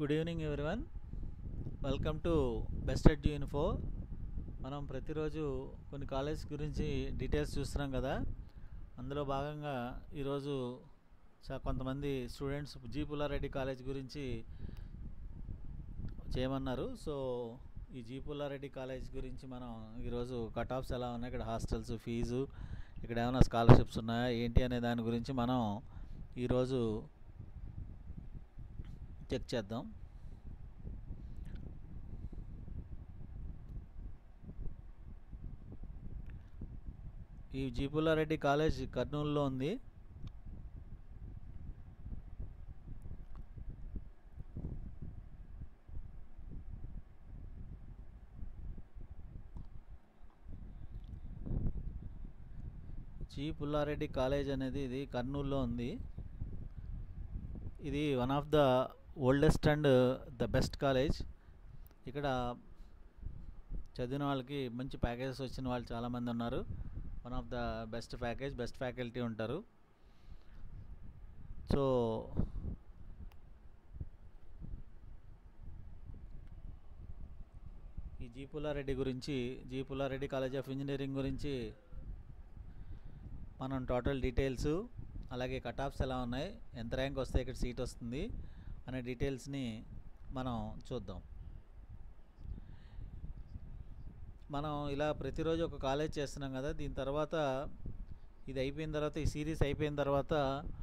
Good evening everyone. Welcome to best ed info. మనం ప్రతిరోజు కొన్ని కాలేజ్ గురించి డీటెయిల్స్ చూస్తున్నాం కదా. అందులో భాగంగా ఈరోజు కొంతమంది స్టూడెంట్స్ జీ పుల్లారెడ్డి కాలేజ్ గురించి చేయమన్నారు. సో ఈ జీ పుల్లారెడ్డి కాలేజ్ గురించి మనం ఈరోజు కట్ ఆఫ్స్ ఎలా ఉన్నాయి, ఇక్కడ హాస్టల్స్ ఫీజు, ఇక్కడ ఏమైనా స్కాలర్షిప్స్ ఉన్నాయా ఏంటి అనే దాని గురించి మనం ఈరోజు చెక్ చేద్దాం. ఈ జీ పుల్లారెడ్డి కాలేజ్ కర్నూలులో ఉంది. జీ పుల్లారెడ్డి కాలేజ్ అనేది ఇది కర్నూలులో ఉంది. ఇది one of the oldest and the best college. ఇక్కడ చదివిన వాళ్ళకి మంచి ప్యాకేజెస్ వచ్చిన వాళ్ళు చాలామంది ఉన్నారు. One of the best package, best faculty ఉంటారు. సో ఈ జీ పుల్లారెడ్డి గురించి, G Pullareddy college of engineering గురించి మనం టోటల్ డీటెయిల్స్, అలాగే కట్ ఆఫ్స్ ఎలా ఉన్నాయి, ఎంత ర్యాంక్ వస్తే ఇక్కడ సీట్ వస్తుంది అనే డీటెయిల్స్ని మనం చూద్దాం. మనం ఇలా ప్రతిరోజు ఒక కాలేజ్ చేస్తున్నాం కదా. దీని తర్వాత ఇది అయిపోయిన తర్వాత, ఈ సిరీస్ అయిపోయిన తర్వాత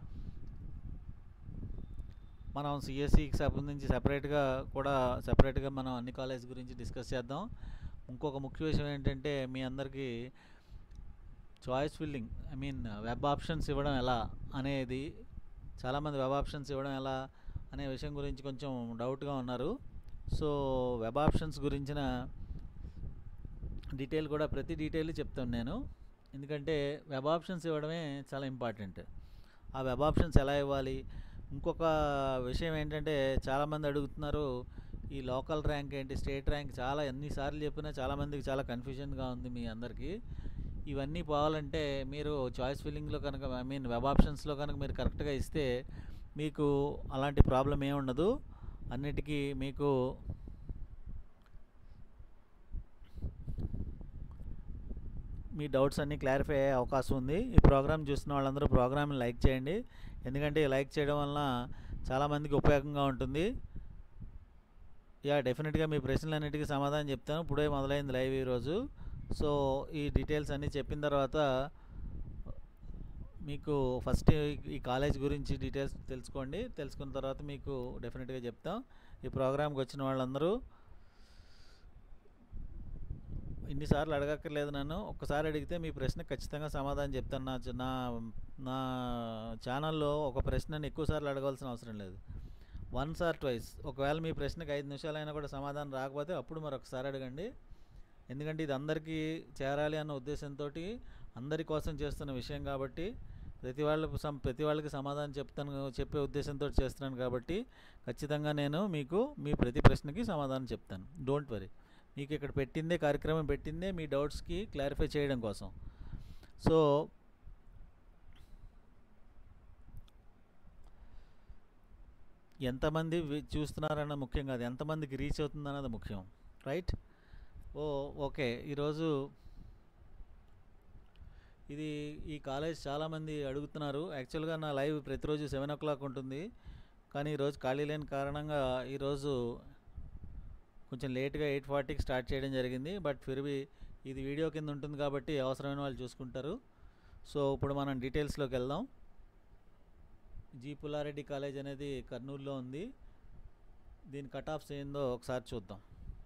మనం సిఎస్సికి సంబంధించి సెపరేట్గా మనం అన్ని కాలేజ్ గురించి డిస్కస్ చేద్దాం. ఇంకొక ముఖ్య విషయం ఏంటంటే, మీ అందరికీ చాయిస్ ఫిల్లింగ్, వెబ్ ఆప్షన్స్ ఇవ్వడం ఎలా అనేది, చాలామంది వెబ్ ఆప్షన్స్ ఇవ్వడం ఎలా అనే విషయం గురించి కొంచెం డౌట్గా ఉన్నారు. సో వెబ్ ఆప్షన్స్ గురించిన డీటెయిల్ కూడా, ప్రతి డీటెయిల్ చెప్తాను నేను. ఎందుకంటే వెబ్ ఆప్షన్స్ ఇవ్వడమే చాలా ఇంపార్టెంట్. ఆ వెబ్ ఆప్షన్స్ ఎలా ఇవ్వాలి, ఇంకొక విషయం ఏంటంటే, చాలామంది అడుగుతున్నారు ఈ లోకల్ ర్యాంక్ ఏంటి, స్టేట్ ర్యాంక్, చాలా ఎన్నిసార్లు చెప్పినా చాలామందికి చాలా కన్ఫ్యూజన్గా ఉంది మీ అందరికీ. ఇవన్నీ పోవాలంటే మీరు చాయిస్ ఫిల్లింగ్లో కనుక, వెబ్ ఆప్షన్స్లో కనుక మీరు కరెక్ట్గా ఇస్తే మీకు అలాంటి ప్రాబ్లం ఏమి ఉండదు. అన్నిటికీ మీకు మీ డౌట్స్ అన్నీ క్లారిఫై అయ్యే అవకాశం ఉంది. ఈ ప్రోగ్రామ్ చూస్తున్న వాళ్ళందరూ ప్రోగ్రామ్ని లైక్ చేయండి. ఎందుకంటే లైక్ చేయడం వలన చాలామందికి ఉపయోగంగా ఉంటుంది. డెఫినెట్గా మీ ప్రశ్నలన్నిటికీ సమాధానం చెప్తాను. ఇప్పుడే మొదలైంది లైవ్ ఈరోజు. సో ఈ డీటెయిల్స్ అన్నీ చెప్పిన తర్వాత మీకు ఫస్ట్ ఈ కాలేజ్ గురించి డీటెయిల్స్ తెలుసుకోండి. తెలుసుకున్న తర్వాత మీకు డెఫినెట్గా చెప్తాం. ఈ ప్రోగ్రామ్కి వచ్చిన వాళ్ళందరూ ఇన్నిసార్లు అడగక్కర్లేదు నన్ను. ఒక్కసారి అడిగితే మీ ప్రశ్న ఖచ్చితంగా సమాధానం చెప్తాను. నా ఛానల్లో ఒక ప్రశ్నని ఎక్కువసార్లు అడగాల్సిన అవసరం లేదు. Once or twice. ఒకవేళ మీ ప్రశ్నకి 5 నిమిషాలైనా కూడా సమాధానం రాకపోతే అప్పుడు మరొకసారి అడగండి. ఎందుకంటే ఇది అందరికీ చేరాలి అన్న ఉద్దేశంతో, అందరి కోసం చేస్తున్న విషయం కాబట్టి, ప్రతి వాళ్ళకి సమాధానం చెప్పే ఉద్దేశంతో చేస్తున్నాను కాబట్టి ఖచ్చితంగా నేను మీకు మీ ప్రతి ప్రశ్నకి సమాధానం చెప్తాను. Don't worry. మీకు ఇక్కడ కార్యక్రమం పెట్టిందే మీ డౌట్స్కి క్లారిఫై చేయడం కోసం. సో ఎంతమంది చూస్తున్నారన్న ముఖ్యం కాదు, ఎంతమందికి రీచ్ అవుతుందన్నది ముఖ్యం. రైట్? ఓకే. ఈరోజు ఈ కాలేజ్ చాలామంది అడుగుతున్నారు. యాక్చువల్గా నా లైవ్ ప్రతిరోజు 7 o'clock ఉంటుంది. కానీ ఈరోజు ఖాళీ లేని కారణంగా ఈరోజు కొంచెం లేట్గా 8:40కి స్టార్ట్ చేయడం జరిగింది. బట్ ఫిర్బీ ఇది వీడియో కింద ఉంటుంది కాబట్టి అవసరమైన వాళ్ళు చూసుకుంటారు. సో ఇప్పుడు మనం డీటెయిల్స్లోకి వెళ్దాం. జీ పుల్లారెడ్డి కాలేజ్ అనేది కర్నూలులో ఉంది. దీని కట్ ఆఫ్స్ ఏందో ఒకసారి చూద్దాం.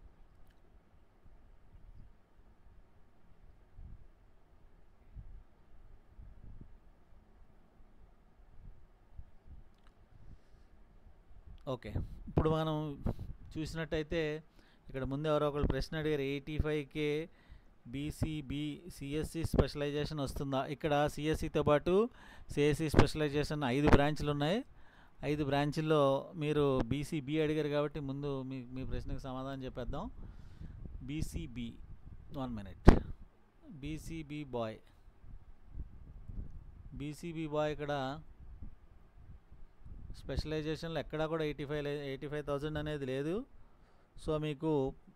ఓకే, ఇప్పుడు మనం చూసినట్టయితే ఇక్కడ ముందు ఎవరో ఒకళ్ళు ప్రశ్న అడిగారు, 85K బీసీబీ సిఎస్సి స్పెషలైజేషన్ వస్తుందా? ఇక్కడ సిఎస్సితో పాటు సిఎస్సి స్పెషలైజేషన్ 5 బ్రాంచ్లు ఉన్నాయి. 5 బ్రాంచ్ల్లో మీరు బీసీబీ అడిగారు కాబట్టి ముందు మీ ప్రశ్నకు సమాధానం చెప్పేద్దాం. BCB, 1 minute. బీసీబీ బాయ్ ఇక్కడ స్పెషలైజేషన్లో ఎక్కడా కూడా 85,000 అనేది లేదు. సో మీకు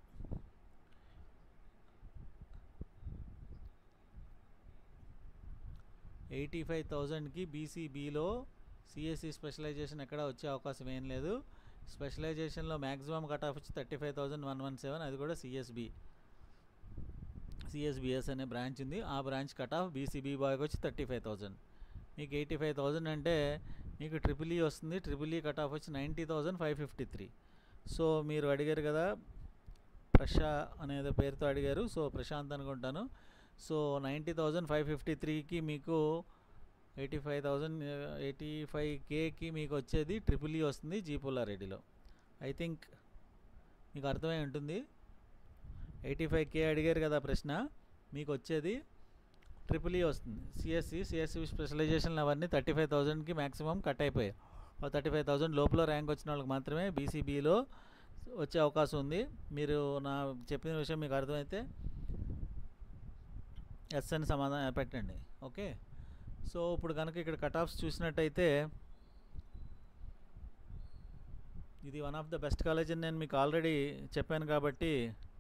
85,000కి బీసీబీలో సిఎస్సి స్పెషలైజేషన్ ఎక్కడ వచ్చే అవకాశం ఏం లేదు. స్పెషలైజేషన్లో మ్యాక్సిమం కట్ ఆఫ్ వచ్చి 35,117, అది కూడా సిఎస్బిఎస్ అనే బ్రాంచ్ ఉంది. ఆ బ్రాంచ్ కట్ ఆఫ్ బీసీబీ బాయ్కి వచ్చి 35,000. మీకు 85,000 అంటే మీకు ట్రిపుల్ ఈ వస్తుంది. ట్రిపుల్ ఈ కట్ ఆఫ్ వచ్చి 90,553. సో మీరు అడిగారు కదా, అనేది పేరుతో అడిగారు. సో ప్రశాంత్ అనుకుంటాను. సో 90,553కి మీకు 85Kకి మీకు వచ్చేది ట్రిపుల్ ఈ వస్తుంది జీ పుల్లారెడ్డిలో. ఐ థింక్ మీకు అర్థమై ఉంటుంది. 85K అడిగారు కదా ప్రశ్న, మీకు వచ్చేది ట్రిపుల్ ఈ వస్తుంది. సిఎస్సి స్పెషలైజేషన్లు అవన్నీ 35,000కి మ్యాక్సిమం కట్ అయిపోయాయి. 35,000 లోపల ర్యాంక్ వచ్చిన వాళ్ళకి మాత్రమే బీసీబీలో వచ్చే అవకాశం ఉంది. మీరు నా చెప్పిన విషయం మీకు అర్థమైతే ఎస్ అని సమాధానం పెట్టండి. ఓకే. సో ఇప్పుడు కనుక ఇక్కడ కట్ ఆఫ్స్ చూసినట్టయితే ఇది one of the best college అని నేను మీకు ఆల్రెడీ చెప్పాను కాబట్టి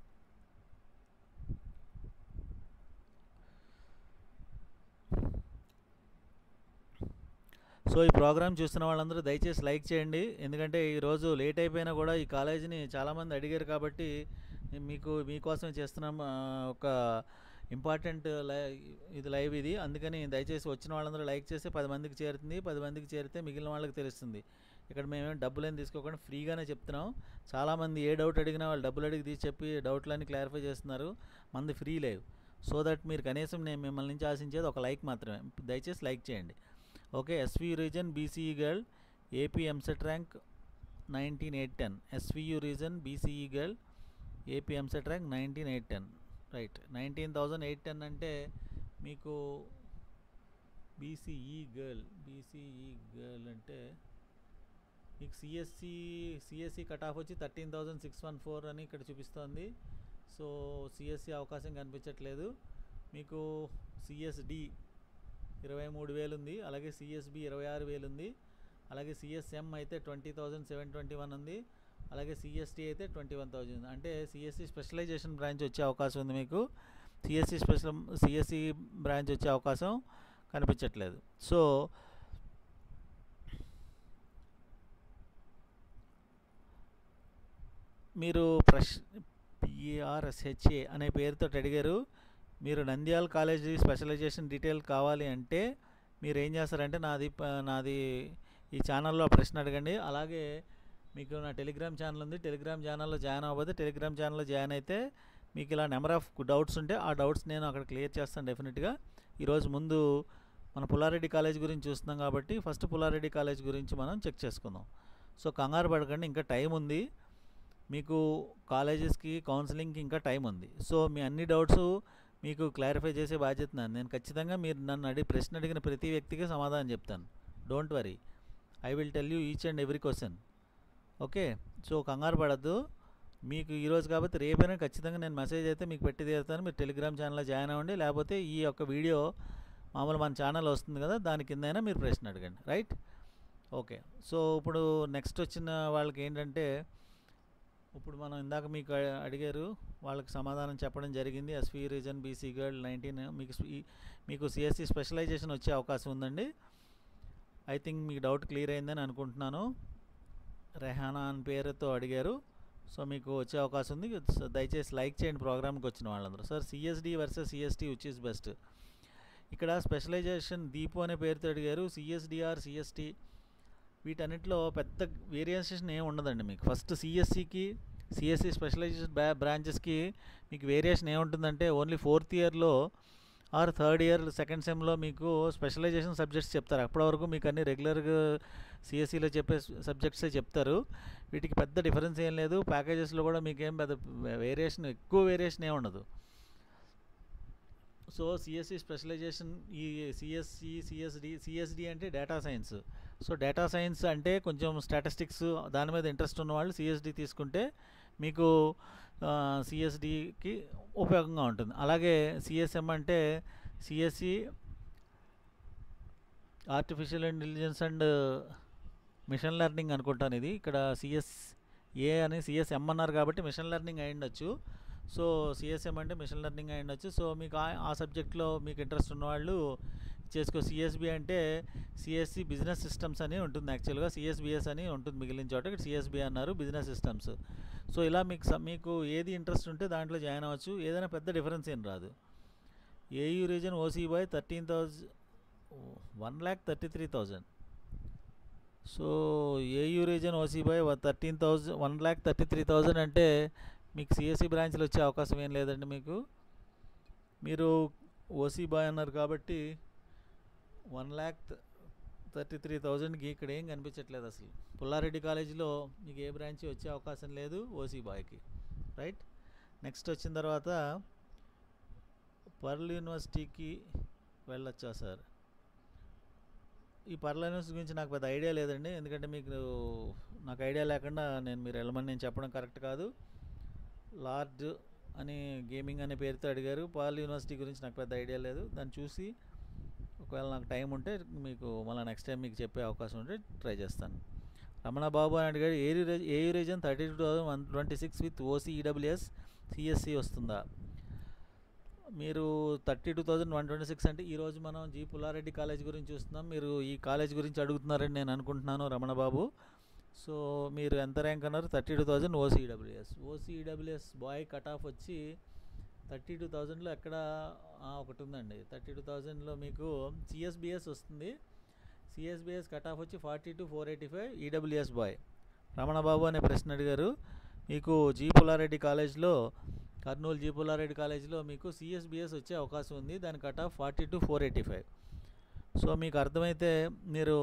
సో ఈ ప్రోగ్రామ్ చూస్తున్న వాళ్ళందరూ దయచేసి లైక్ చేయండి. ఎందుకంటే ఈరోజు లేట్ అయిపోయినా కూడా ఈ కాలేజీని చాలామంది అడిగారు కాబట్టి మీకోసం చేస్తున్నాం. ఒక ఇంపార్టెంట్ లైవ్ ఇది. అందుకని దయచేసి వచ్చిన వాళ్ళందరూ లైక్ చేస్తే 10 మందికి చేరుతుంది. 10 మందికి చేరితే మిగిలిన వాళ్ళకి తెలుస్తుంది. ఇక్కడ మేమేం డబ్బులేం తీసుకోకుండా ఫ్రీగానే చెప్తున్నాం. చాలామంది ఏ డౌట్ అడిగినా వాళ్ళు డబ్బులు అడిగి తీసి చెప్పి డౌట్లన్నీ క్లారిఫై చేస్తున్నారు. మంది ఫ్రీ లైవ్. సో దట్ మీరు కనీసం నేను మిమ్మల్ని నుంచి ఆశించేది ఒక లైక్ మాత్రమే. దయచేసి లైక్ చేయండి. Okay. SV region BCE girl AP EAMCET rank 19,810. SVU region BCE girl AP EAMCET rank 19,810. Right. 19,810 అంటే మీకు బీసీఈ గర్ల్ అంటే మీకు సిఎస్సి కట్ ఆఫ్ వచ్చి 13,614 అని ఇక్కడ చూపిస్తోంది. సో సిఎస్సి అవకాశం కనిపించట్లేదు. మీకు సిఎస్డి 23,000 ఉంది. అలాగే సిఎస్బి 26,000 ఉంది. అలాగే సిఎస్ఎం అయితే 20,721 ఉంది. అలాగే సిఎస్టీ అయితే 21,000. అంటే సిఎస్సి స్పెషలైజేషన్ బ్రాంచ్ వచ్చే అవకాశం ఉంది. మీకు సిఎస్సి బ్రాంచ్ వచ్చే అవకాశం కనిపించట్లేదు. సో మీరు పిఆర్ఎస్హెచ్ఏ అనే పేరుతో అడిగారు. మీరు నంద్యాల కాలేజీ స్పెషలైజేషన్ డీటెయిల్ కావాలి అంటే మీరు ఏం చేస్తారంటే నాది ఈ ఛానల్లో ప్రశ్న అడగండి. అలాగే మీకు నా టెలిగ్రామ్ ఛానల్ ఉంది. టెలిగ్రామ్ ఛానల్లో జాయిన్ అవ్వబోతే టెలిగ్రామ్ ఛానల్లో జాయిన్ అయితే మీకు ఇలా నెంబర్ ఆఫ్ డౌట్స్ ఉంటే ఆ డౌట్స్ నేను అక్కడ క్లియర్ చేస్తాను డెఫినెట్గా. ఈరోజు ముందు మన పుల్లారెడ్డి కాలేజ్ గురించి చూస్తున్నాం కాబట్టి ఫస్ట్ పుల్లారెడ్డి కాలేజ్ గురించి మనం చెక్ చేసుకుందాం. సో కంగారు పడకండి, ఇంకా టైం ఉంది. మీకు కాలేజెస్కి కౌన్సిలింగ్కి ఇంకా టైం ఉంది. సో మీ అన్ని డౌట్స్ మీకు క్లారిఫై చేసే బాధ్యత నేను ఖచ్చితంగా మీరు నన్ను ప్రశ్న అడిగిన ప్రతి వ్యక్తికి సమాధానం చెప్తాను. Don't worry, I will tell you each and every question. Okay. So కంగారు పడద్దు. మీకు ఈరోజు కాబట్టి రేపైనా ఖచ్చితంగా నేను మెసేజ్ అయితే మీకు పెట్టి తీరుతాను. మీరు టెలిగ్రామ్ ఛానల్లో జాయిన్ అవ్వండి. లేకపోతే ఈ యొక్క వీడియో మామూలు మన ఛానల్ వస్తుంది కదా, దాని కిందైనా మీరు ప్రశ్న అడగండి. రైట్. ఓకే. సో ఇప్పుడు నెక్స్ట్ వచ్చిన వాళ్ళకి ఏంటంటే, ఇప్పుడు మనం ఇందాక మీకు అడిగారు, వాళ్ళకి సమాధానం చెప్పడం జరిగింది. ఎస్వి రీజన్ బీసీ గర్ల్ 19 మీకు సిఎస్సి స్పెషలైజేషన్ వచ్చే అవకాశం ఉందండి. ఐ థింక్ మీకు డౌట్ క్లియర్ అయిందని అనుకుంటున్నాను. రెహానా అని పేరుతో అడిగారు. సో మీకు వచ్చే అవకాశం ఉంది. దయచేసి లైక్ చేయండి ప్రోగ్రామ్కి వచ్చిన వాళ్ళందరూ. Sir CSD versus CST which is best? ఇక్కడ స్పెషలైజేషన్ దీపు అనే పేరుతో అడిగారు. సిఎస్డిఆర్ సిఎస్టీ వీటన్నిటిలో పెద్ద వేరియేషన్ ఏమి ఉండదండి మీకు. ఫస్ట్ సిఎస్సి స్పెషలైజేషన్ బ్రాంచెస్కి మీకు వేరియేషన్ ఏముంటుందంటే ఓన్లీ 4th ఇయర్లో ఆర్ 3rd ఇయర్ సెకండ్ సెమ్లో మీకు స్పెషలైజేషన్ సబ్జెక్ట్స్ చెప్తారు. అప్పటి వరకు మీకు అన్ని రెగ్యులర్గా సిఎస్సిలో చెప్పే సబ్జెక్ట్సే చెప్తారు. వీటికి పెద్ద డిఫరెన్స్ ఏం లేదు. ప్యాకేజెస్లో కూడా మీకేం పెద్ద ఎక్కువ వేరియేషన్ ఏమి ఉండదు. సో సిఎస్సి స్పెషలైజేషన్ ఈ సిఎస్డి అంటే data science. So data science అంటే కొంచెం స్టాటిస్టిక్స్ దాని మీద ఇంట్రెస్ట్ ఉన్న వాళ్ళు సిఎస్డి తీసుకుంటే మీకు సిఎస్డికి ఉపయోగంగా ఉంటుంది. అలాగే సిఎస్ఎం అంటే CSC artificial intelligence and machine learning అనుకుంటాను ఇది. ఇక్కడ సిఎస్ఏ అని సిఎస్ఎం అన్నారు కాబట్టి మిషన్ లెర్నింగ్ అయి ఉండొచ్చు. సో సిఎస్ఎం అంటే మిషన్ లెర్నింగ్ అయి ఉండొచ్చు. సో మీకు ఆ సబ్జెక్ట్లో మీకు ఇంట్రెస్ట్ ఉన్నవాళ్ళు చేసుకో. సిఎస్బి అంటే సిఎస్సి బిజినెస్ సిస్టమ్స్ అని ఉంటుంది, యాక్చువల్గా సిఎస్బిఎస్ అని ఉంటుంది మిగిలిన చోట, ఇక్కడ సిఎస్బి అన్నారు బిజినెస్ సిస్టమ్స్. సో ఇలా మీకు ఏది ఇంట్రెస్ట్ ఉంటే దాంట్లో జాయిన్ అవ్వచ్చు. ఏదైనా పెద్ద డిఫరెన్స్ ఏం రాదు. AU region OC boy 1,33,000. So AU region OC boy 1,33,000 అంటే మీకు సిఎస్సి బ్రాంచ్లు వచ్చే అవకాశం ఏం లేదండి. మీరు ఓసీ బాయ్ అన్నారు కాబట్టి 1,33,000కి ఇక్కడ ఏం కనిపించట్లేదు అసలు. పుల్లారెడ్డి కాలేజీలో మీకు ఏ బ్రాంచ్ వచ్చే అవకాశం లేదు ఓసీ బాయ్కి, రైట్. నెక్స్ట్ వచ్చిన తర్వాత పర్ల్ యూనివర్సిటీకి వెళ్ళొచ్చా సార్? ఈ పర్ల్ యూనివర్సిటీ గురించి నాకు పెద్ద ఐడియా లేదండి, ఎందుకంటే నాకు ఐడియా లేకుండా మీరు వెళ్ళమని నేను చెప్పడం కరెక్ట్ కాదు. లార్డ్ అని గేమింగ్ అనే పేరుతో అడిగారు. పర్ల్ యూనివర్సిటీ గురించి నాకు పెద్ద ఐడియా లేదు. దాన్ని చూసి ఒకవేళ నాకు టైం ఉంటే మీకు మళ్ళీ నెక్స్ట్ టైం మీకు చెప్పే అవకాశం ఉంటే ట్రై చేస్తాను. రమణ బాబు అని అడిగాడు, AU region 32,126 with OC EWS CSC వస్తుందా? మీరు 32,126 అంటే ఈరోజు మనం జీ పుల్లారెడ్డి కాలేజ్ గురించి చూస్తున్నాం. మీరు ఈ కాలేజ్ గురించి అడుగుతున్నారని నేను అనుకుంటున్నాను రమణ బాబు. సో మీరు ఎంత ర్యాంక్ అన్నారు? 32,000 OC EWS boy cut off వచ్చి 32,000లో ఎక్కడ ఒకటి ఉందండి. 32,000లో మీకు సిఎస్బిఎస్ వస్తుంది. సిఎస్బిఎస్ కట్ ఆఫ్ వచ్చి 42,485 ఈడబ్ల్యూఎస్ బాయ్. రమణ బాబు అనే ప్రశ్న అడిగారు. మీకు జీ పుల్లారెడ్డి కాలేజ్లో, కర్నూలు జీ పుల్లారెడ్డి కాలేజ్లో మీకు సిఎస్బిఎస్ వచ్చే అవకాశం ఉంది. దాని కట్ ఆఫ్ 42,485. సో మీకు అర్థమైతే మీరు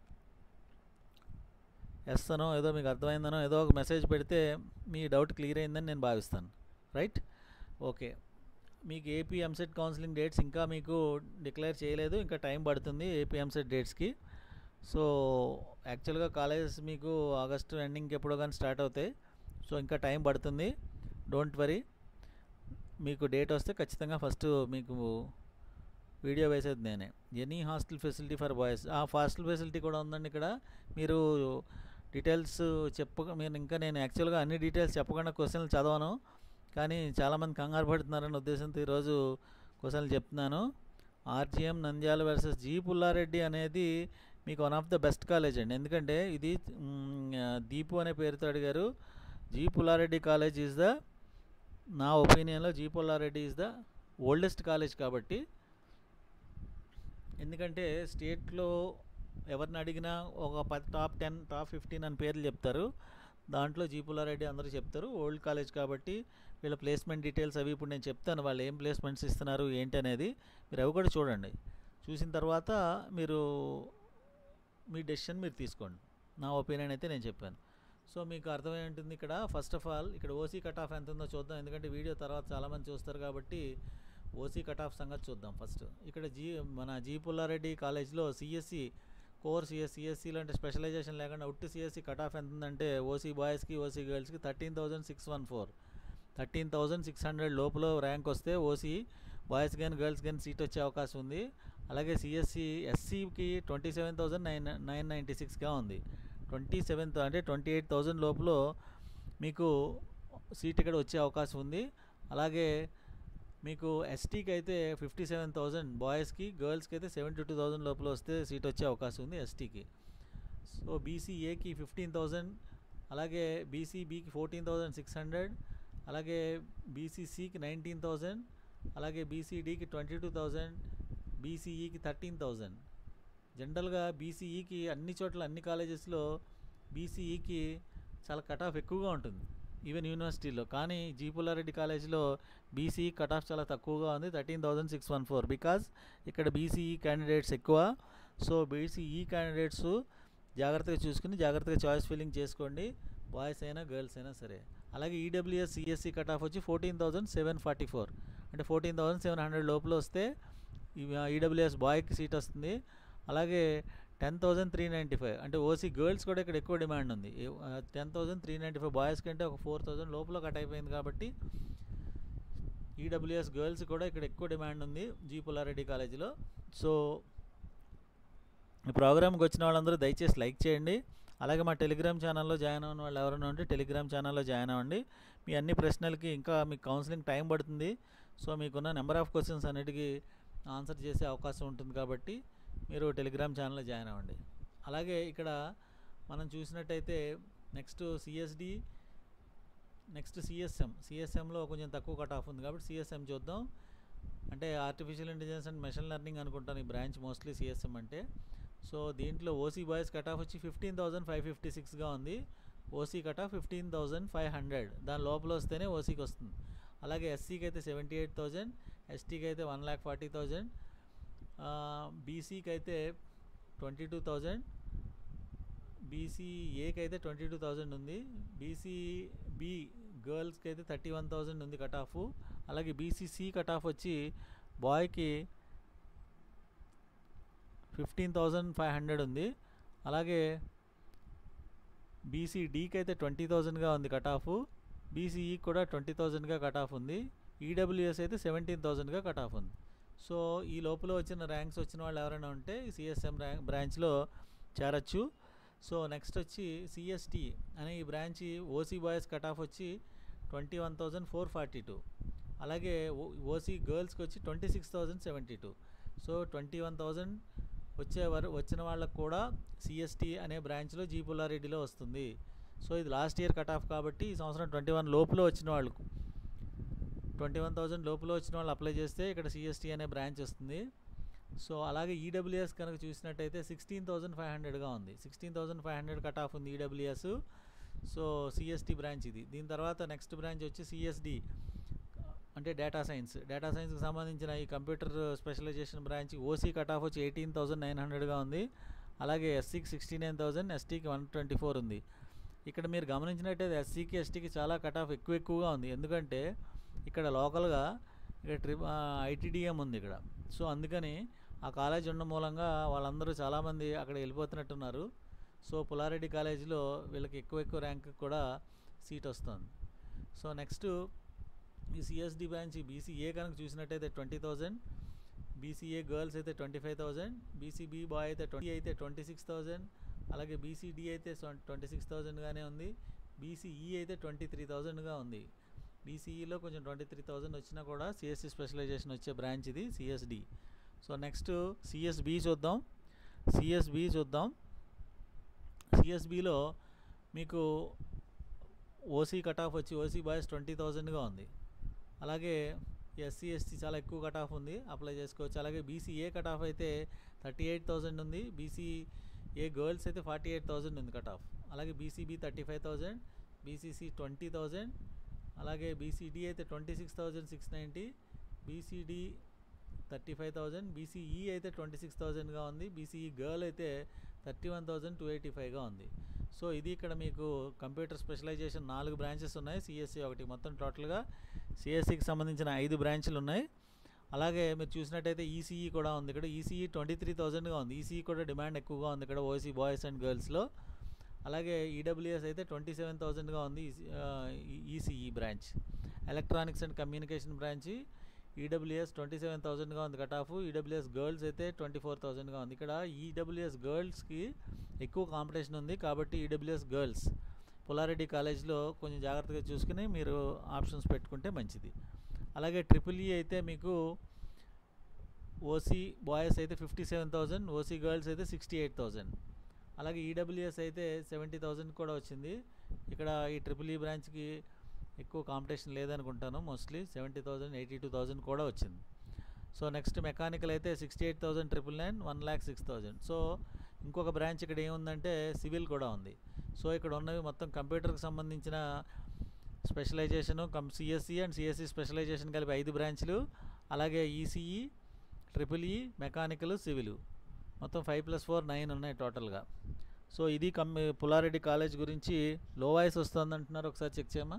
ఎస్ అనో ఏదో మీకు అర్థమైందనో ఏదో ఒక మెసేజ్ పెడితే మీ డౌట్ క్లియర్ అయిందని నేను భావిస్తాను, రైట్. ఓకే, మీకు ఏపీ ఎంసెట్ కౌన్సిలింగ్ డేట్స్ ఇంకా మీకు డిక్లేర్ చేయలేదు, ఇంకా టైం పడుతుంది ఏపీ ఎంసెట్ డేట్స్కి. సో యాక్చువల్గా కాలేజెస్ మీకు ఆగస్టు ఎండింగ్కి ఎప్పుడో కానీ స్టార్ట్ అవుతాయి. సో ఇంకా టైం పడుతుంది, డోంట్ వరీ. మీకు డేట్ వస్తే ఖచ్చితంగా ఫస్ట్ మీకు వీడియో వేసేది నేనే. Any hostel facility for boys, hostel facility కూడా ఉందండి ఇక్కడ. మీరు డీటెయిల్స్ నేను యాక్చువల్గా అన్ని డీటెయిల్స్ చెప్పకుండా క్వశ్చన్లు చదవను, కానీ చాలామంది కంగారు పడుతున్నారని ఉద్దేశంతో ఈరోజు క్వశ్చన్లు చెప్తున్నాను. RGM Nandyal versus G Pullareddy అనేది మీకు one of the best college అండి. ఎందుకంటే ఇది దీపు అనే పేరుతో అడిగారు. G Pullareddy college is the, నా ఒపీనియన్లో G Pullareddy is the oldest college. కాబట్టి ఎందుకంటే స్టేట్లో ఎవరిని అడిగినా ఒక 10 టాప్ 10 టాప్ 15 అని పేర్లు చెప్తారు. దాంట్లో జీ పుల్లారెడ్డి అందరూ చెప్తారు. ఓల్డ్ కాలేజ్ కాబట్టి వీళ్ళ ప్లేస్మెంట్ డీటెయిల్స్ అవి ఇప్పుడు నేను చెప్తాను, వాళ్ళు ఏం ప్లేస్మెంట్స్ ఇస్తున్నారు ఏంటి అనేది మీరు అవి కూడా చూడండి. చూసిన తర్వాత మీరు మీ డెసిషన్ మీరు తీసుకోండి. నా ఒపీనియన్ అయితే నేను చెప్పాను. సో మీకు అర్థమై ఉంటుంది. ఇక్కడ ఫస్ట్ ఆఫ్ ఆల్ ఇక్కడ ఓసీ కట్ ఆఫ్ ఎంత ఉందో చూద్దాం, ఎందుకంటే వీడియో తర్వాత చాలామంది చూస్తారు కాబట్టి ఓసీ కట్ ఆఫ్ సంగతి చూద్దాం ఫస్ట్. ఇక్కడ మన జీ పుల్లారెడ్డి కాలేజ్లో సిఎస్సి కోర్ సిఎస్సిలో అంటే స్పెషలైజేషన్ లేకుండా ఉట్టి సిఎస్సి కట్ ఆఫ్ ఎంత ఉందంటే ఓసీ బాయ్స్కి ఓసీ గర్ల్స్కి 13,614, 13,600 లోపల ర్యాంక్ వస్తే ఓసీ బాయ్స్ కానీ గర్ల్స్ కానీ సీట్ వచ్చే అవకాశం ఉంది. అలాగే సిఎస్సి ఎస్సీకి 27,996గా ఉంది. 27 అంటే 28,000 లోపల మీకు సీట్ ఇక్కడ వచ్చే అవకాశం ఉంది. అలాగే మీకు ఎస్టీకి అయితే 57,000 బాయ్స్కి, గర్ల్స్కి అయితే 72,000 లోపల వస్తే సీట్ వచ్చే అవకాశం ఉంది ఎస్టీకి. సో బీసీఏకి 15,000, అలాగే బీసీబీకి 14,600, అలాగే బీసీసీకి 19,000, అలాగే బీసీడీకి 22,000, బీసీఈకి 13,000. జనరల్గా బీసీఈకి అన్ని చోట్ల అన్ని కాలేజెస్లో బీసీఈకి చాలా కట్ ఆఫ్ ఎక్కువగా ఉంటుంది, ఈవెన్ యూనివర్సిటీలో. కానీ జీ పుల్లారెడ్డి కాలేజ్లో బీసీఈ కట్ ఆఫ్ చాలా తక్కువగా ఉంది, 13,614. బికాజ్ ఇక్కడ బీసీఈ క్యాండిడేట్స్ ఎక్కువ. సో బీసీఈ క్యాండిడేట్స్ జాగ్రత్తగా చూసుకుని జాగ్రత్తగా చాయిస్ ఫిల్లింగ్ చేసుకోండి, బాయ్స్ అయినా గర్ల్స్ అయినా సరే. అలాగే ఈడబ్ల్యూఎస్ సిఎస్సి కట్ ఆఫ్ వచ్చి 14,744, అంటే 14,700 లోపల వస్తే ఈడబ్ల్యూఎస్ బాయ్కి సీట్ వస్తుంది. అలాగే 10,395, అంటే ఓసీ గర్ల్స్ కూడా ఇక్కడ ఎక్కువ డిమాండ్ ఉంది. 10,395 బాయ్స్ కంటే ఒక 4,000 లోపల కట్ అయిపోయింది కాబట్టి ఈడబ్ల్యూఎస్ గర్ల్స్ కూడా ఇక్కడ ఎక్కువ డిమాండ్ ఉంది జీ పుల్లారెడ్డి కాలేజీలో. సో ఈ ప్రోగ్రామ్కి వచ్చిన వాళ్ళందరూ దయచేసి లైక్ చేయండి. అలాగే మా టెలిగ్రామ్ ఛానల్లో జాయిన్ అవ్వని వాళ్ళు ఎవరైనా ఉంటే టెలిగ్రామ్ ఛానల్లో జాయిన్ అవ్వండి. మీ అన్ని ప్రశ్నలకి ఇంకా మీకు కౌన్సిలింగ్ టైం పడుతుంది. సో మీకున్న నెంబర్ ఆఫ్ క్వశ్చన్స్ అన్నిటికీ ఆన్సర్ చేసే అవకాశం ఉంటుంది కాబట్టి మీరు టెలిగ్రామ్ ఛానల్లో జాయిన్ అవ్వండి. అలాగే ఇక్కడ మనం చూసినట్టయితే నెక్స్ట్ సిఎస్డి, నెక్స్ట్ సిఎస్ఎంలో కొంచెం తక్కువ కట్ ఆఫ్ ఉంది కాబట్టి సిఎస్ఎం చూద్దాం. అంటే artificial intelligence and machine learning అనుకుంటాను ఈ బ్రాంచ్ మోస్ట్లీ సిఎస్ఎం అంటే. సో దీంట్లో ఓసీ బాయ్స్ కట్ ఆఫ్ వచ్చి 15,556గా ఉంది. ఓసీ కట్ ఆఫ్ 15,500, దాని లోపల వస్తేనే ఓసీకి వస్తుంది. అలాగే ఎస్సీకి అయితే 78,000, ఎస్టీకి అయితే 1,40,000, బీసీకి అయితే 22,000, బీసీఏకి అయితే 22,000 ఉంది. బీసీబీ గర్ల్స్కి అయితే 31,000 ఉంది కట్ ఆఫ్. అలాగే బీసీసీ కట్ ఆఫ్ వచ్చి బాయ్కి 15,500 ఉంది. అలాగే బీసీడీకి అయితే 20,000గా ఉంది కట్ ఆఫ్. బీసీఈ కూడా 20,000గా కట్ ఆఫ్ ఉంది. ఈడబ్ల్యూఎస్ అయితే 17,000గా కట్ ఆఫ్ ఉంది. సో ఈ లోపల వచ్చిన ర్యాంక్స్ వచ్చిన వాళ్ళు ఎవరైనా ఉంటే సిఎస్ఎం బ్రాంచ్లో చేరచ్చు. సో నెక్స్ట్ వచ్చి సిఎస్టీ అనే ఈ branch OC boys cut off వచ్చి 21,442. అలాగే ఓసీ గర్ల్స్కి వచ్చి 26,072. సో 21,000 వచ్చిన వాళ్ళకు కూడా సిఎస్టీ అనే బ్రాంచ్లో జీ పుల్లారెడ్డిలో వస్తుంది. సో ఇది లాస్ట్ ఇయర్ కట్ ఆఫ్ కాబట్టి ఈ సంవత్సరం 21 లోపల వచ్చిన వాళ్ళకు 21,000 లోపల వచ్చిన వాళ్ళు అప్లై చేస్తే ఇక్కడ సిఎస్టీ అనే బ్రాంచ్ వస్తుంది. సో అలాగే ఈడబ్ల్యూఎస్ కనుక చూసినట్టయితే 16,500గా ఉంది. 16,500 కట్ ఆఫ్ ఉంది ఈడబ్ల్యూఎస్. సో సిఎస్టీ బ్రాంచ్ ఇది. దీని తర్వాత నెక్స్ట్ బ్రాంచ్ వచ్చి సిఎస్డి అంటే డేటా సైన్స్కి సంబంధించిన ఈ computer specialisation branch OC cut off వచ్చి 18,900గా ఉంది. అలాగే ఎస్సీకి 69,000, ఎస్టీకి 124 ఉంది. ఇక్కడ మీరు గమనించినట్టయితే ఎస్సీకి ఎస్టీకి చాలా కట్ ఆఫ్ ఎక్కువగా ఉంది. ఎందుకంటే ఇక్కడ లోకల్గా ఇక్కడ ఐటీడీఎం ఉంది ఇక్కడ. సో అందుకని ఆ కాలేజ్ ఉన్న మూలంగా వాళ్ళందరూ చాలామంది అక్కడ వెళ్ళిపోతున్నట్టున్నారు. సో పుల్లారెడ్డి కాలేజీలో వీళ్ళకి ఎక్కువ ర్యాంక్ కూడా సీట్ వస్తుంది. సో నెక్స్ట్ ఈ సిఎస్డి బ్రాంచ్ బీసీఏ కనుక చూసినట్టయితే 20,000, బీసీఏ గర్ల్స్ అయితే 25,000, బీసీబీ బాయ్ అయితే 26,000, అలాగే బీసీడీ అయితే 26,000గానే ఉంది. బీసీఈ అయితే 23,000గా ఉంది. బీసీఈలో కొంచెం 23,000 వచ్చినా కూడా సిఎస్సి స్పెషలైజేషన్ వచ్చే బ్రాంచ్ ఇది సిఎస్డి. సో నెక్స్ట్ సిఎస్బి చూద్దాం. సిఎస్బిలో మీకు ఓసీ కట్ ఆఫ్ వచ్చి ఓసీ బాయ్స్ 20,000గా ఉంది. అలాగే ఎస్సీ ఎస్టీ చాలా ఎక్కువ కట్ ఆఫ్ ఉంది, అప్లై చేసుకోవచ్చు. అలాగే బీసీఏ కట్ ఆఫ్ అయితే 38,000 ఉంది. బీసీఏ గర్ల్స్ అయితే 48,000 ఉంది కట్ ఆఫ్. అలాగే బీసీబీ 35,000, బీసీసీ 20,000, అలాగే బీసీడీ అయితే 26,690, బీసీడీ 35,000, బీసీఈ అయితే 26,000గా ఉంది. బీసీఈ గర్ల్ అయితే 31,285గా ఉంది. సో ఇది ఇక్కడ మీకు కంప్యూటర్ స్పెషలైజేషన్ 4 బ్రాంచెస్ ఉన్నాయి, సిఎస్సి ఒకటి. మొత్తం టోటల్గా సిఎస్సికి సంబంధించిన 5 బ్రాంచ్లు ఉన్నాయి. అలాగే మీరు చూసినట్టయితే ఈసీఈ కూడా ఉంది ఇక్కడ. ఈసీఈ 23,000గా ఉంది. ఈసీఈ కూడా డిమాండ్ ఎక్కువగా ఉంది ఇక్కడ ఓసీ బాయ్స్ అండ్ గర్ల్స్లో. అలాగే ఈడబ్ల్యూఎస్ అయితే 27,000గా ఉంది ECE branch. Electronics and communication branch EWS 27,000గా ఉంది కట్ ఆఫ్. ఈడబ్ల్యూఎస్ గర్ల్స్ అయితే 24,000గా ఉంది. ఇక్కడ ఈడబ్ల్యూఎస్ గర్ల్స్కి ఎక్కువ కాంపిటీషన్ ఉంది కాబట్టి ఈడబ్ల్యూఎస్ గర్ల్స్ పుల్లారెడ్డి కాలేజ్లో కొంచెం జాగ్రత్తగా చూసుకుని మీరు ఆప్షన్స్ పెట్టుకుంటే మంచిది. అలాగే ట్రిపుల్ ఈ అయితే మీకు ఓసీ బాయ్స్ అయితే 57,000, ఓసీ గర్ల్స్ అయితే 68,000. అలాగే ఈడబ్ల్యూఎస్ అయితే 70,000 కూడా వచ్చింది. ఇక్కడ ఈ ట్రిపుల్ ఈ బ్రాంచ్కి ఎక్కువ కాంపిటీషన్ లేదనుకుంటాను. మోస్ట్లీ 70,000, 82,000 కూడా వచ్చింది. సో నెక్స్ట్ మెకానికల్ అయితే 68,000, 999, 1,06,000. సో ఇంకొక బ్రాంచ్ ఇక్కడ ఏముందంటే సివిల్ కూడా ఉంది. సో ఇక్కడ ఉన్నవి మొత్తం కంప్యూటర్కి సంబంధించిన specialisation CSC and CSC specialisation కలిపి 5 బ్రాంచ్లు. అలాగే ECE, triple E, mechanical, civil మొత్తం 5+4 9 ఉన్నాయి టోటల్గా. సో ఇది పుల్లారెడ్డి కాలేజ్ గురించి. లో వాయిస్ వస్తుంది అంటున్నారు, ఒకసారి చెక్ చేయమ్మా.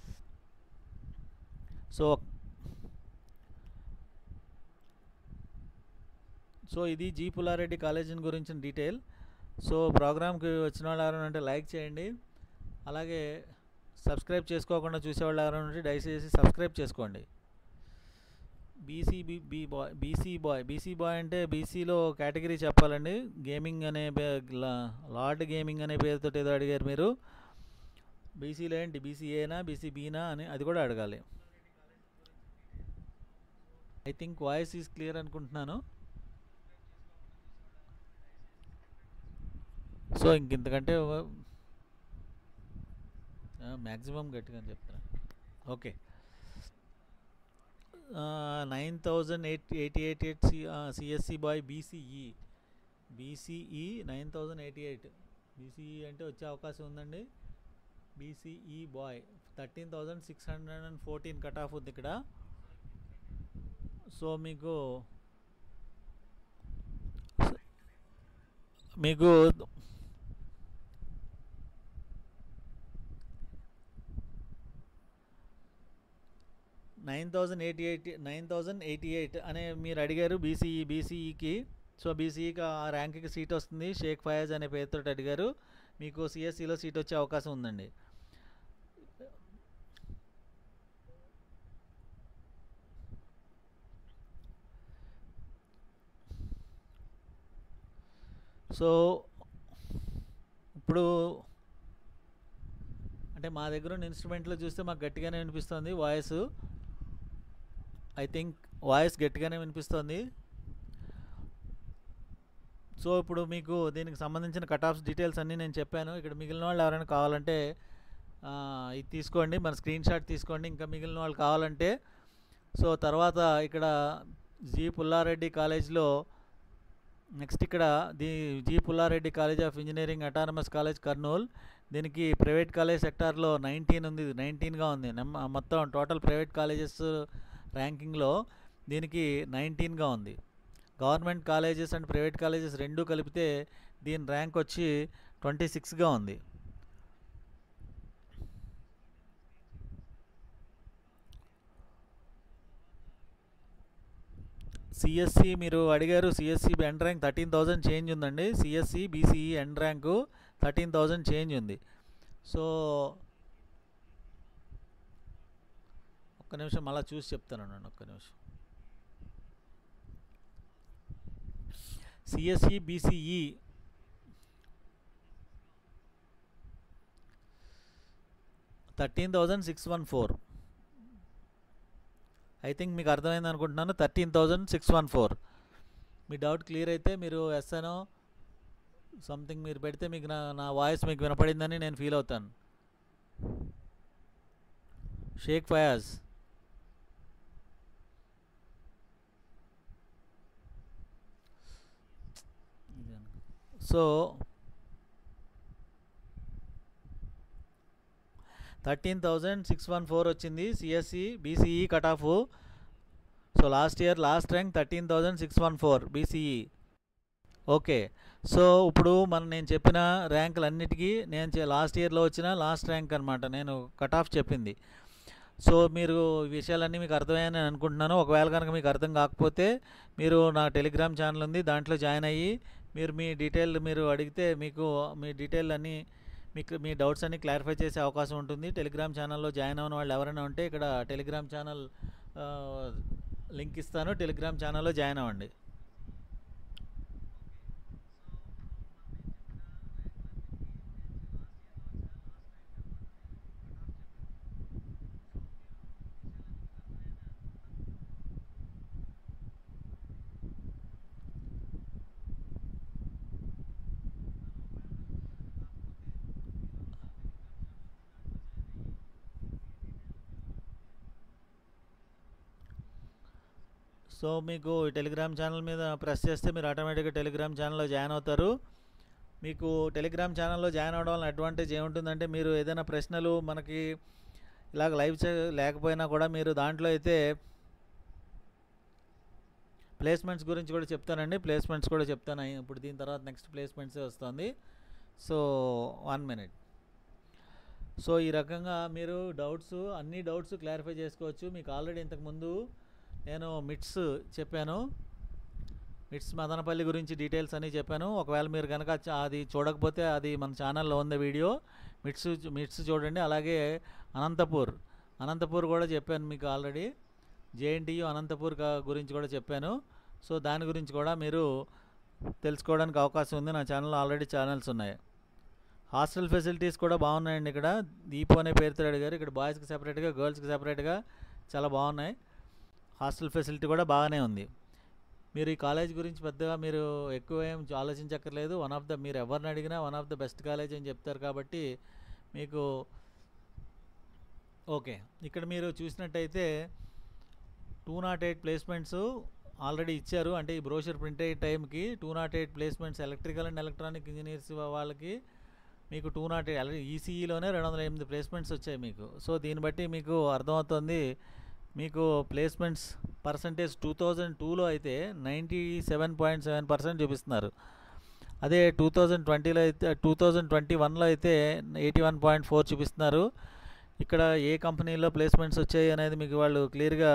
సో ఇది జీ పుల్లారెడ్డి కాలేజీని గురించిన డీటెయిల్. సో ప్రోగ్రామ్కి వచ్చిన వాళ్ళు ఎవరైనా ఉంటే లైక్ చేయండి. అలాగే సబ్స్క్రైబ్ చేసుకోకుండా చూసేవాళ్ళు ఎవరైనా ఉంటే దయచేసి సబ్స్క్రైబ్ చేసుకోండి. బీసీ బాయ్ అంటే బీసీలో కేటగిరీ చెప్పాలండి. గేమింగ్ అనే లార్డ్ గేమింగ్ అనే పేరుతో ఏదో అడిగారు మీరు. బీసీలో ఏంటి, బీసీఏనా బీసీబీనా అని అది కూడా అడగాలి. I think voice is clear అనుకుంటున్నాను. సో ఇంకంతకంటే మ్యాక్సిమం గట్టిగా చెప్తాను. Okay, 9,888 CSC boy BCE 9,088 BCE అంటే వచ్చే అవకాశం ఉందండి. బీసీఈ బాయ్ 13,614 కట్ ఆఫ్ ఉంది ఇక్కడ. సో మీకు 9,088 అనే మీరు అడిగారు బీసీఈకి. సో బీసీఈకి ఆ ర్యాంక్కి సీట్ వస్తుంది. షేక్ ఫయాజ్ అనే పేరుతో అడిగారు. మీకు సిఎస్సిలో సీట్ వచ్చే అవకాశం ఉందండి. సో ఇప్పుడు అంటే మా దగ్గర ఉన్న ఇన్స్ట్రుమెంట్లో చూస్తే మాకు గట్టిగానే వినిపిస్తుంది వాయిస్. ఐ థింక్ వాయిస్ గట్టిగానే వినిపిస్తుంది. సో ఇప్పుడు మీకు దీనికి సంబంధించిన కట్ ఆఫ్స్ డీటెయిల్స్ అన్నీ నేను చెప్పాను. ఇక్కడ మిగిలిన వాళ్ళు ఎవరైనా కావాలంటే ఇది తీసుకోండి, మన స్క్రీన్ షాట్ తీసుకోండి. ఇంకా మిగిలిన వాళ్ళు కావాలంటే సో తర్వాత ఇక్కడ జి పుల్లారెడ్డి కాలేజ్లో నెక్స్ట్ ఇక్కడ G Pullareddy college of engineering autonomous college Kurnool. దీనికి ప్రైవేట్ కాలేజ్ సెక్టార్లో 19 ఉంది, 19గా ఉంది. మొత్తం టోటల్ ప్రైవేట్ కాలేజెస్ ర్యాంకింగ్లో దీనికి 19గా ఉంది. Government colleges and private colleges రెండూ కలిపితే దీని ర్యాంక్ వచ్చి 26గా ఉంది. సిఎస్సి మీరు అడిగారు, సిఎస్సి ఎండ్ ర్యాంక్ 13,000 చేంజ్ ఉందండి. CSC BCE end rank 13,000 change ఉంది. సో ఒక్క నిమిషం మళ్ళీ చూసి చెప్తాను, ఒక్క నిమిషం. CSC BCE 13,614. ఐ థింక్ మీకు అర్థమైంది అనుకుంటున్నాను. 13,614. మీ డౌట్ క్లియర్ అయితే మీరు ఎస్ఎనో సంథింగ్ మీరు పెడితే మీకు నా వాయిస్ మీకు వినపడిందని నేను ఫీల్ అవుతాను. షేక్ ఫయాజ్ సో 13,614 వచ్చింది CSC BCE cut off. So last rank 13,614 BCE. Okay, so ఇప్పుడు నేను చెప్పిన ర్యాంకులన్నిటికీ నేను లాస్ట్ ఇయర్లో వచ్చిన లాస్ట్ ర్యాంక్ అనమాట నేను కట్ ఆఫ్ చెప్పింది. సో మీరు ఈ విషయాలన్నీ మీకు అర్థమయ్యాయని అనుకుంటున్నాను. ఒకవేళ కనుక మీకు అర్థం కాకపోతే మీరు నా టెలిగ్రామ్ ఛానల్ ఉంది, దాంట్లో జాయిన్ అయ్యి మీరు మీ డీటెయిల్ మీరు అడిగితే మీకు మీ డీటెయిల్ అన్నీ మీకు మీ డౌట్స్ అన్నీ క్లారిఫై చేసే అవకాశం ఉంటుంది. టెలిగ్రామ్ ఛానల్లో జాయిన్ అవ్వని వాళ్ళు ఎవరైనా ఉంటే ఇక్కడ టెలిగ్రామ్ ఛానల్ లింక్ ఇస్తాను, టెలిగ్రామ్ ఛానల్లో జాయిన్ అవ్వండి. సో మీకు టెలిగ్రామ్ ఛానల్ మీద ప్రెస్ చేస్తే మీరు ఆటోమేటిక్గా టెలిగ్రామ్ ఛానల్లో జాయిన్ అవుతారు. మీకు టెలిగ్రామ్ ఛానల్లో జాయిన్ అవ్వడం వల్ల అడ్వాంటేజ్ ఏముంటుందంటే మీరు ఏదైనా ప్రశ్నలు మనకి ఇలాగ లైవ్ లేకపోయినా కూడా మీరు దాంట్లో అయితే ప్లేస్మెంట్స్ గురించి కూడా చెప్తానండి. ప్లేస్మెంట్స్ కూడా చెప్తాను ఇప్పుడు. దీని తర్వాత నెక్స్ట్ ప్లేస్మెంట్సే వస్తుంది. So 1 minute. సో ఈ రకంగా మీరు అన్ని డౌట్స్ క్లారిఫై చేసుకోవచ్చు. మీకు ఆల్రెడీ ఇంతకుముందు నేను మిట్స్ చెప్పాను, మిట్స్ మదనపల్లి గురించి డీటెయిల్స్ అన్నీ చెప్పాను. ఒకవేళ మీరు కనుక అది చూడకపోతే అది మన ఛానల్లో ఉంది వీడియో. మిట్స్ చూడండి. అలాగే అనంతపూర్ కూడా చెప్పాను మీకు ఆల్రెడీ. జేఎన్టీయు అనంతపూర్ గురించి కూడా చెప్పాను. సో దాని గురించి కూడా మీరు తెలుసుకోవడానికి అవకాశం ఉంది. నా ఛానల్లో ఆల్రెడీ ఛానల్స్ ఉన్నాయి. హాస్టల్ ఫెసిలిటీస్ కూడా బాగున్నాయండి. ఇక్కడ దీపు అనే పేరుతో అడిగారు. ఇక్కడ బాయ్స్కి సెపరేట్గా, గర్ల్స్కి సెపరేట్గా చాలా బాగున్నాయి. హాస్టల్ ఫెసిలిటీ కూడా బాగానే ఉంది. మీరు ఈ కాలేజ్ గురించి పెద్దగా మీరు ఎక్కువ ఏం ఆలోచించక్కర్లేదు. మీరు ఎవరిని అడిగినా one of the best college అని చెప్తారు. కాబట్టి మీకు ఓకే. ఇక్కడ మీరు చూసినట్టయితే 208 ప్లేస్మెంట్స్ ఆల్రెడీ ఇచ్చారు. అంటే ఈ బ్రోషర్ ప్రింట్ అయ్యే టైంకి 208 placements electrical and electronic engineers వాళ్ళకి మీకు 208 ఈసీఈలోనే 208 ప్లేస్మెంట్స్ వచ్చాయి మీకు. సో దీన్ని బట్టి మీకు అర్థమవుతుంది. మీకు ప్లేస్మెంట్స్ పర్సంటేజ్ 2002లో అయితే 97.7% చూపిస్తున్నారు. అదే 2020లో అయితే 2021లో అయితే 81.4 చూపిస్తున్నారు. ఇక్కడ ఏ కంపెనీలో ప్లేస్మెంట్స్ వచ్చాయి అనేది మీకు వాళ్ళు క్లియర్గా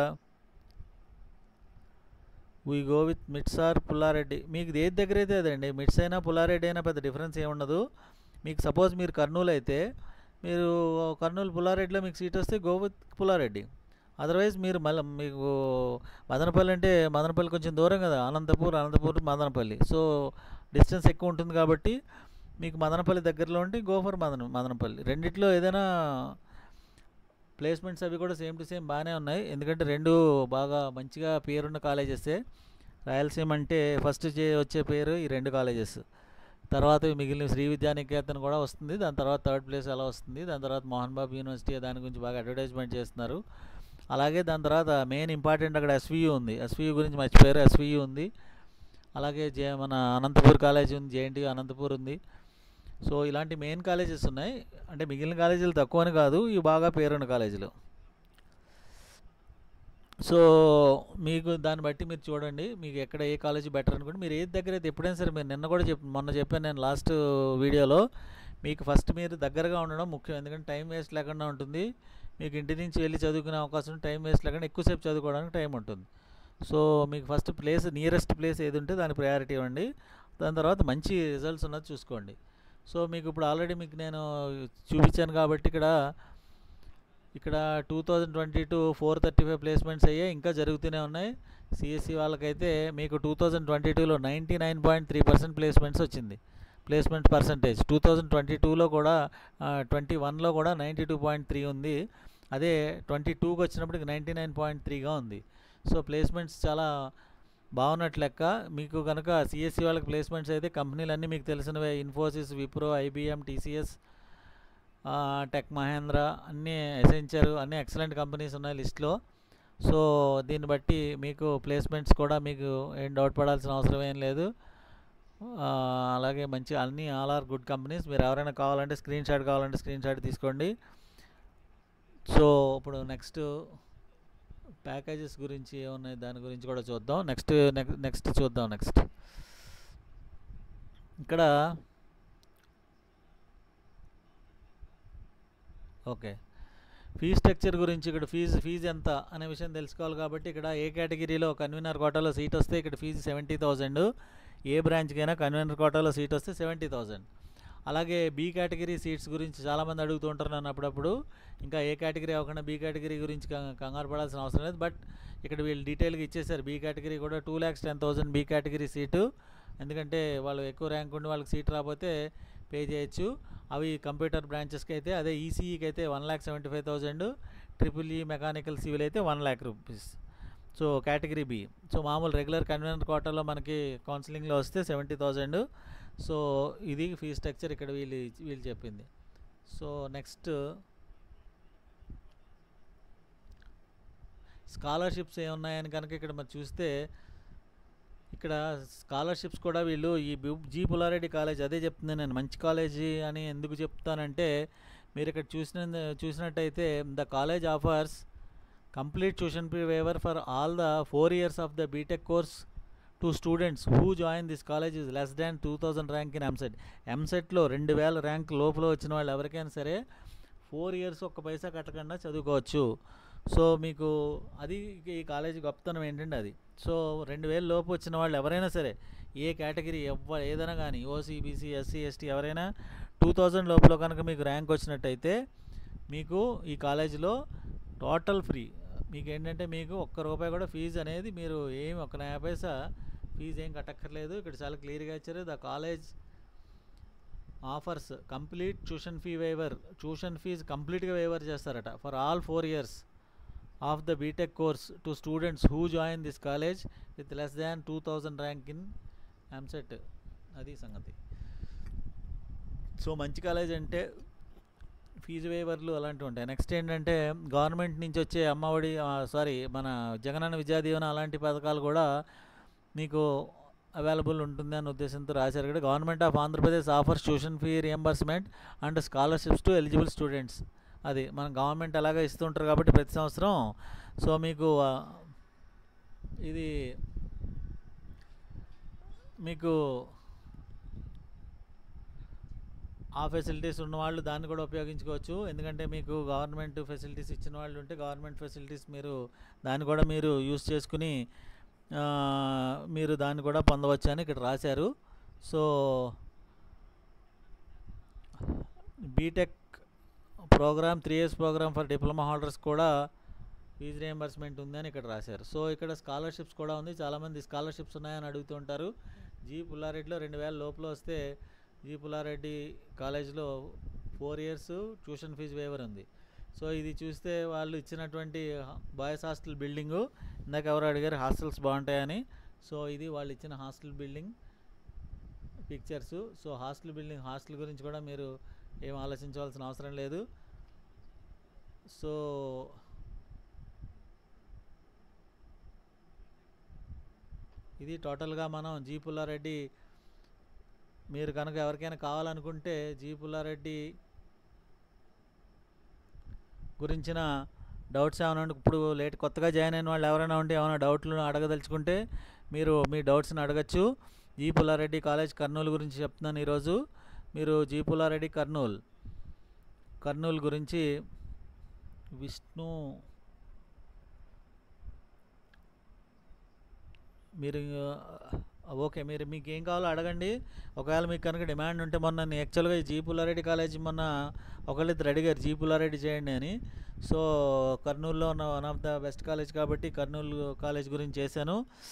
we go with MITS or Pullareddy. మీకు ఏది దగ్గర అయితే అదండి, మిట్స్ అయినా పుల్లారెడ్డి అయినా పెద్ద డిఫరెన్స్ ఏముండదు. మీకు సపోజ్ మీరు కర్నూలు అయితే మీరు కర్నూలు పుల్లారెడ్డిలో మీకు సీట్ వస్తే గో విత్ పుల్లారెడ్డి. అదర్వైజ్ మీరు మళ్ళీ మీకు మదనపల్లి అంటే మదనపల్లి కొంచెం దూరం కదా, అనంతపూర్ మదనపల్లి. సో డిస్టెన్స్ ఎక్కువ ఉంటుంది కాబట్టి మీకు మదనపల్లి దగ్గరలో ఉంటే గో ఫర్ మదనపల్లి. రెండిట్లో ఏదైనా ప్లేస్మెంట్స్ అవి కూడా సేమ్ టు సేమ్ బాగానే ఉన్నాయి. ఎందుకంటే రెండు బాగా మంచిగా పేరున్న కాలేజెసే. రాయలసీమ అంటే ఫస్ట్ వచ్చే పేరు ఈ రెండు కాలేజెస్. తర్వాత మిగిలిన శ్రీ విద్యానికేతన్ కూడా వస్తుంది. దాని తర్వాత థర్డ్ ప్లేస్ అలా వస్తుంది. దాని తర్వాత మోహన్ బాబు యూనివర్సిటీ దాని గురించి బాగా అడ్వర్టైజ్మెంట్ చేస్తున్నారు. అలాగే దాని తర్వాత మెయిన్ ఇంపార్టెంట్ అక్కడ ఎస్వియు ఉంది. ఎస్వియు గురించి మర్చిపోయారు. ఎస్వియు ఉంది. అలాగే మన అనంతపూర్ కాలేజ్ ఉంది, జేఎన్టీయు అనంతపూర్ ఉంది. సో ఇలాంటి మెయిన్ కాలేజెస్ ఉన్నాయి. అంటే మిగిలిన కాలేజీలు తక్కువని కాదు, ఇవి బాగా పేరున్న కాలేజీలు. సో మీకు దాన్ని బట్టి మీరు చూడండి, మీకు ఎక్కడ ఏ కాలేజీ బెటర్ అనుకోండి. మీరు ఏది దగ్గర అయితే ఎప్పుడైనా సరే, మీరు నిన్న కూడా మొన్న చెప్పాను నేను లాస్ట్ వీడియోలో, మీకు ఫస్ట్ మీరు దగ్గరగా ఉండడం ముఖ్యం. ఎందుకంటే టైం వేస్ట్ లేకుండా ఉంటుంది. మీకు ఇంటి నుంచి వెళ్ళి చదువుకునే అవకాశం, టైం వేస్ట్ లేకుండా ఎక్కువసేపు చదువుకోవడానికి టైం ఉంటుంది. సో మీకు ఫస్ట్ ప్లేస్, నియరెస్ట్ ప్లేస్ ఏది ఉంటే దానికి ప్రయారిటీ ఇవ్వండి. దాని తర్వాత మంచి రిజల్ట్స్ ఉన్నది చూసుకోండి. సో మీకు ఇప్పుడు ఆల్రెడీ మీకు నేను చూపించాను కాబట్టి ఇక్కడ 2022 435 ప్లేస్మెంట్స్ అయ్యాయి, ఇంకా జరుగుతూనే ఉన్నాయి. సిఎస్సి వాళ్ళకైతే మీకు 2022లో 99.3% ప్లేస్మెంట్స్ వచ్చింది. ప్లేస్మెంట్ పర్సంటేజ్ 2022లో కూడా 21లో కూడా 92.3 ఉంది. అదే 22కి వచ్చినప్పటికి 99.3గా ఉంది. సో ప్లేస్మెంట్స్ చాలా బాగున్నట్లు లెక్క. మీకు కనుక సిఎస్సి వాళ్ళకి ప్లేస్మెంట్స్ అయితే కంపెనీలన్నీ మీకు తెలిసినవే, Infosys, Wipro, IBM, TCS, Tech Mahindra, అన్నీ ఎసెంచర్, అన్నీ ఎక్సలెంట్ కంపెనీస్ ఉన్నాయి లిస్ట్లో. సో దీన్ని బట్టి మీకు ప్లేస్మెంట్స్ కూడా మీకు ఏం డౌట్ పడాల్సిన అవసరం ఏం లేదు. అలాగే మంచి అన్నీ ఆల్ ఆర్ గుడ్ కంపెనీస్. మీరు ఎవరైనా కావాలంటే స్క్రీన్ షాట్ తీసుకోండి. సో ఇప్పుడు నెక్స్ట్ ప్యాకేజెస్ గురించి ఏమున్నాయి దాని గురించి కూడా చూద్దాం. నెక్స్ట్ చూద్దాం. ఇక్కడ ఓకే, ఫీ స్ట్రక్చర్ గురించి, ఇక్కడ ఫీజు ఎంత అనే విషయం తెలుసుకోవాలి. కాబట్టి ఇక్కడ ఏ కేటగిరీలో కన్వీనర్ కోటాలో సీట్ వస్తే ఇక్కడ ఫీజు 70,000. ఏ బ్రాంచ్కైనా కన్వీనర్ కోటాలో సీట్ వస్తే 70,000. అలాగే బీ కేటగిరీ సీట్స్ గురించి చాలామంది అడుగుతూ ఉంటారు నన్ను అప్పుడప్పుడు. ఇంకా ఏ కేటగిరీ అవ్వకుండా బీ కేటగిరీ గురించి కంగారు పడాల్సిన అవసరం లేదు. బట్ ఇక్కడ వీళ్ళు డీటెయిల్గా ఇచ్చేసారు. బీ కేటగిరీ కూడా 2,10,000 బీ కేటగిరీ సీటు. ఎందుకంటే వాళ్ళు ఎక్కువ ర్యాంక్ ఉండి వాళ్ళకి సీట్ రాకపోతే పే చేయొచ్చు. అవి కంప్యూటర్ బ్రాంచెస్కి అయితే. అదే ఈసీఈకి అయితే 1,75,000. ట్రిపుల్ మెకానికల్ సివిల్ అయితే 1,00,000 rupees. So category B. So మామూలు రెగ్యులర్ కన్వీనర్ కోటాలో మనకి కౌన్సిలింగ్లో వస్తే 70,000. సో ఇది ఫీ స్ట్రక్చర్ ఇక్కడ వీళ్ళు చెప్పింది. సో నెక్స్ట్ స్కాలర్షిప్స్ ఏమున్నాయని కనుక ఇక్కడ మరి చూస్తే, ఇక్కడ స్కాలర్షిప్స్ కూడా వీళ్ళు ఈ జీ పుల్లారెడ్డి కాలేజ్, అదే చెప్తున్నాను నేను మంచి కాలేజీ అని ఎందుకు చెప్తానంటే, మీరు ఇక్కడ చూసినట్టయితే the college offers complete tuition fee waiver for all the 4 years of the BTech course to students who join this college is less than 2,000 rank in ఎంసెట్లో 2,000 ర్యాంక్ లోపల వచ్చిన వాళ్ళు ఎవరికైనా సరే 4 years ఒక్క పైసా కట్టకుండా చదువుకోవచ్చు. సో మీకు అది ఈ కాలేజీ గొప్పతనం ఏంటంటే అది. సో 2,000 లోపు వచ్చిన వాళ్ళు ఎవరైనా సరే, ఏ కేటగిరీ ఏదైనా కానీ, ఓసీ, బీసీ, ఎస్సీ, ఎస్టీ ఎవరైనా 2,000 లోపల కనుక మీకు ర్యాంక్ వచ్చినట్టయితే మీకు ఈ కాలేజీలో టోటల్ ఫ్రీ, మీకేంటంటే మీకు ఒక్క రూపాయి కూడా ఫీజు అనేది మీరు ఏమి ఒక నయా పైసా ఫీజు ఏం కట్టక్కర్లేదు. ఇక్కడ చాలా క్లియర్గా ఇచ్చారు. The college offers complete tuition fee waiver. Tuition fees కంప్లీట్గా వేవర్ చేస్తారట for all 4 years of the BTech course to students who join this college with less than 2000 rank in EAMCET. అది సంగతి. సో మంచి కాలేజ్ అంటే fee వేవర్లు అలాంటివి ఉంటాయి. Next ఏంటంటే government నుంచి వచ్చే అమ్మఒడి మన జగనన్న విద్యా దీవెన అలాంటి పథకాలు కూడా మీకు అవైలబుల్ ఉంటుంది అనే ఉద్దేశంతో రాశారు. ఇక్కడ government of Andhra Pradesh offers tuition fee reimbursement and scholarships to eligible students. అది మన గవర్నమెంట్ అలాగే ఇస్తుంటారు కాబట్టి ప్రతి సంవత్సరం. సో మీకు ఇది మీకు ఆ ఫెసిలిటీస్ ఉన్నవాళ్ళు దాన్ని కూడా ఉపయోగించుకోవచ్చు. ఎందుకంటే మీకు గవర్నమెంట్ ఫెసిలిటీస్ ఇచ్చిన వాళ్ళు ఉంటే గవర్నమెంట్ ఫెసిలిటీస్ మీరు దాన్ని కూడా మీరు యూస్ చేసుకుని మీరు దాన్ని కూడా పొందవచ్చు అని ఇక్కడ రాశారు. So BTech programme 3 years programme for diploma holders కూడా ఫీజు రియంబర్స్మెంట్ ఉంది అని ఇక్కడ రాశారు. సో ఇక్కడ స్కాలర్షిప్స్ కూడా ఉంది. చాలామంది స్కాలర్షిప్స్ ఉన్నాయని అడుగుతుంటారు. జి పుల్లారెడ్డిలో 2000 లోపల వస్తే జి పుల్లారెడ్డి కాలేజ్లో 4 years ట్యూషన్ ఫీజు వేవర్ ఉంది. సో ఇది చూస్తే వాళ్ళు ఇచ్చినటువంటి బాయ్స్ హాస్టల్ బిల్డింగు, ఇందాక ఎవరు అడిగారు హాస్టల్స్ బాగుంటాయని. సో ఇది వాళ్ళు ఇచ్చిన hostel building pictures. So hostel గురించి కూడా మీరు ఏం ఆలోచించవలసిన అవసరం లేదు. సో ఇది టోటల్గా మనం జి పుల్లారెడ్డి, మీరు కనుక ఎవరికైనా కావాలనుకుంటే జి పుల్లారెడ్డి గురించిన డౌట్స్ ఏమైనా ఉంటే, ఇప్పుడు కొత్తగా జాయిన్ అయిన వాళ్ళు ఎవరైనా ఉంటే ఏమైనా డౌట్లు అడగదలుచుకుంటే మీరు మీ డౌట్స్ని అడగచ్చు. జి పుల్లారెడ్డి కాలేజ్ కర్నూలు గురించి చెప్తున్నాను ఈరోజు. మీరు జి పుల్లారెడ్డి కర్నూలు గురించి విష్ణు మీరు ఓకే, మీకు ఏం కావాలో అడగండి. ఒకవేళ మీకు కనుక డిమాండ్ ఉంటే మొన్న యాక్చువల్గా జి పుల్లారెడ్డి కాలేజ్ మొన్న ఒకళ్ళిద్దరు అడిగారు జి పుల్లారెడ్డి చేయండి అని. సో కర్నూలులో ఉన్న one of the best college కాబట్టి కర్నూలు కాలేజ్ గురించి చేశాను.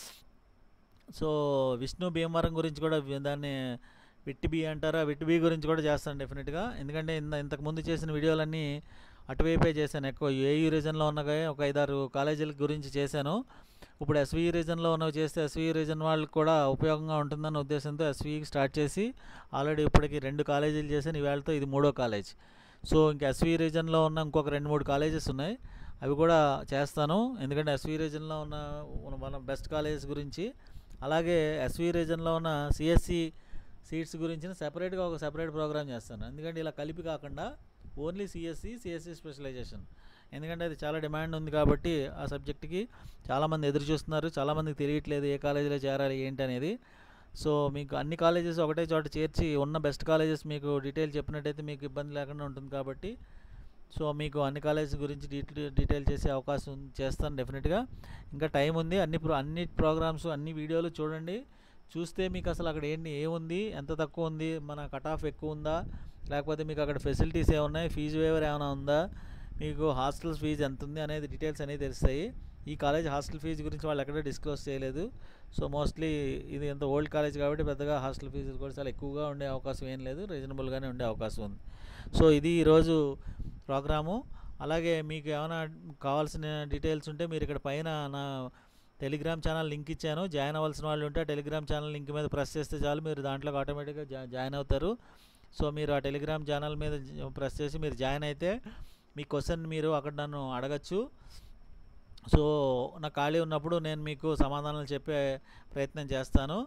సో విష్ణు భీమవరం గురించి కూడా దాన్ని విట్టి బి అంటారా, విట్టి బి గురించి కూడా చేస్తాను డెఫినెట్గా. ఎందుకంటే ఇంతకుముందు చేసిన వీడియోలన్నీ అటువైపే చేశాను. ఎక్కువ ఏయూ రీజన్లో ఉన్న ఒక 5-6 కాలేజీల గురించి చేశాను. ఇప్పుడు ఎస్వి రీజన్లో ఉన్నవి చేస్తే ఎస్వి రీజన్ వాళ్ళకి కూడా ఉపయోగంగా ఉంటుందన్న ఉద్దేశంతో ఎస్వికి స్టార్ట్ చేసి ఆల్రెడీ ఇప్పటికి 2 కాలేజీలు చేశాను. ఇవాళతో ఇది 3వ కాలేజ్. సో ఇంకా ఎస్వి రీజన్లో ఉన్న ఇంకొక 2-3 కాలేజెస్ ఉన్నాయి, అవి కూడా చేస్తాను. ఎందుకంటే ఎస్వి రీజన్లో ఉన్న మన బెస్ట్ కాలేజెస్ గురించి, అలాగే ఎస్వి రీజన్లో ఉన్న సిఎస్సి సీట్స్ గురించి సెపరేట్గా ఒక సెపరేట్ ప్రోగ్రామ్ చేస్తాను. ఎందుకంటే ఇలా కలిపి కాకుండా ఓన్లీ సిఎస్సి స్పెషలైజేషన్, ఎందుకంటే అది చాలా డిమాండ్ ఉంది కాబట్టి ఆ సబ్జెక్ట్కి చాలామంది ఎదురు చూస్తున్నారు. చాలామందికి తెలియట్లేదు ఏ కాలేజీలో చేరాలి ఏంటి అనేది. సో మీకు అన్ని కాలేజెస్ ఒకటే చోట చేర్చి ఉన్న బెస్ట్ కాలేజెస్ మీకు డీటెయిల్ చెప్పినట్టయితే మీకు ఇబ్బంది లేకుండా ఉంటుంది కాబట్టి సో మీకు అన్ని కాలేజెస్ గురించి డీటెయిల్ చేసే అవకాశం చేస్తాను డెఫినెట్గా. ఇంకా టైం ఉంది. అన్ని ప్రోగ్రామ్స్ అన్ని వీడియోలు చూడండి. చూస్తే మీకు అసలు అక్కడ ఏముంది, ఎంత తక్కువ ఉంది, మన కట్ ఆఫ్ ఎక్కువ ఉందా, లేకపోతే మీకు అక్కడ ఫెసిలిటీస్ ఏమున్నాయి, ఫీజు వేవర్ ఏమైనా ఉందా, మీకు హాస్టల్ ఫీజు ఎంత ఉంది అనేది డీటెయిల్స్ అనేవి తెలుస్తాయి. ఈ కాలేజ్ హాస్టల్ ఫీజు గురించి వాళ్ళు ఎక్కడ డిస్క్లోజ్ చేయలేదు. సో మోస్ట్లీ ఇది ఎంత ఓల్డ్ కాలేజ్ కాబట్టి పెద్దగా హాస్టల్ ఫీజులు కూడా చాలా ఎక్కువగా ఉండే అవకాశం ఏం లేదు, రీజనబుల్గానే ఉండే అవకాశం ఉంది. సో ఇది ఈరోజు ప్రోగ్రాము. అలాగే మీకు ఏమైనా కావాల్సిన డీటెయిల్స్ ఉంటే మీరు ఇక్కడ పైన నా టెలిగ్రామ్ ఛానల్ లింక్ ఇచ్చాను. జాయిన్ అవ్వాల్సిన వాళ్ళు ఉంటే ఆ టెలిగ్రామ్ ఛానల్ లింక్ మీద ప్రెస్ చేస్తే చాలు, మీరు దాంట్లోకి ఆటోమేటిక్గా జాయిన్ అవుతారు. సో మీరు ఆ టెలిగ్రామ్ ఛానల్ మీద ప్రెస్ చేసి మీరు జాయిన్ అయితే మీ క్వశ్చన్ మీరు అక్కడ నన్ను అడగచ్చు. సో నాకు ఖాళీ ఉన్నప్పుడు నేను మీకు సమాధానాలు చెప్పే ప్రయత్నం చేస్తాను.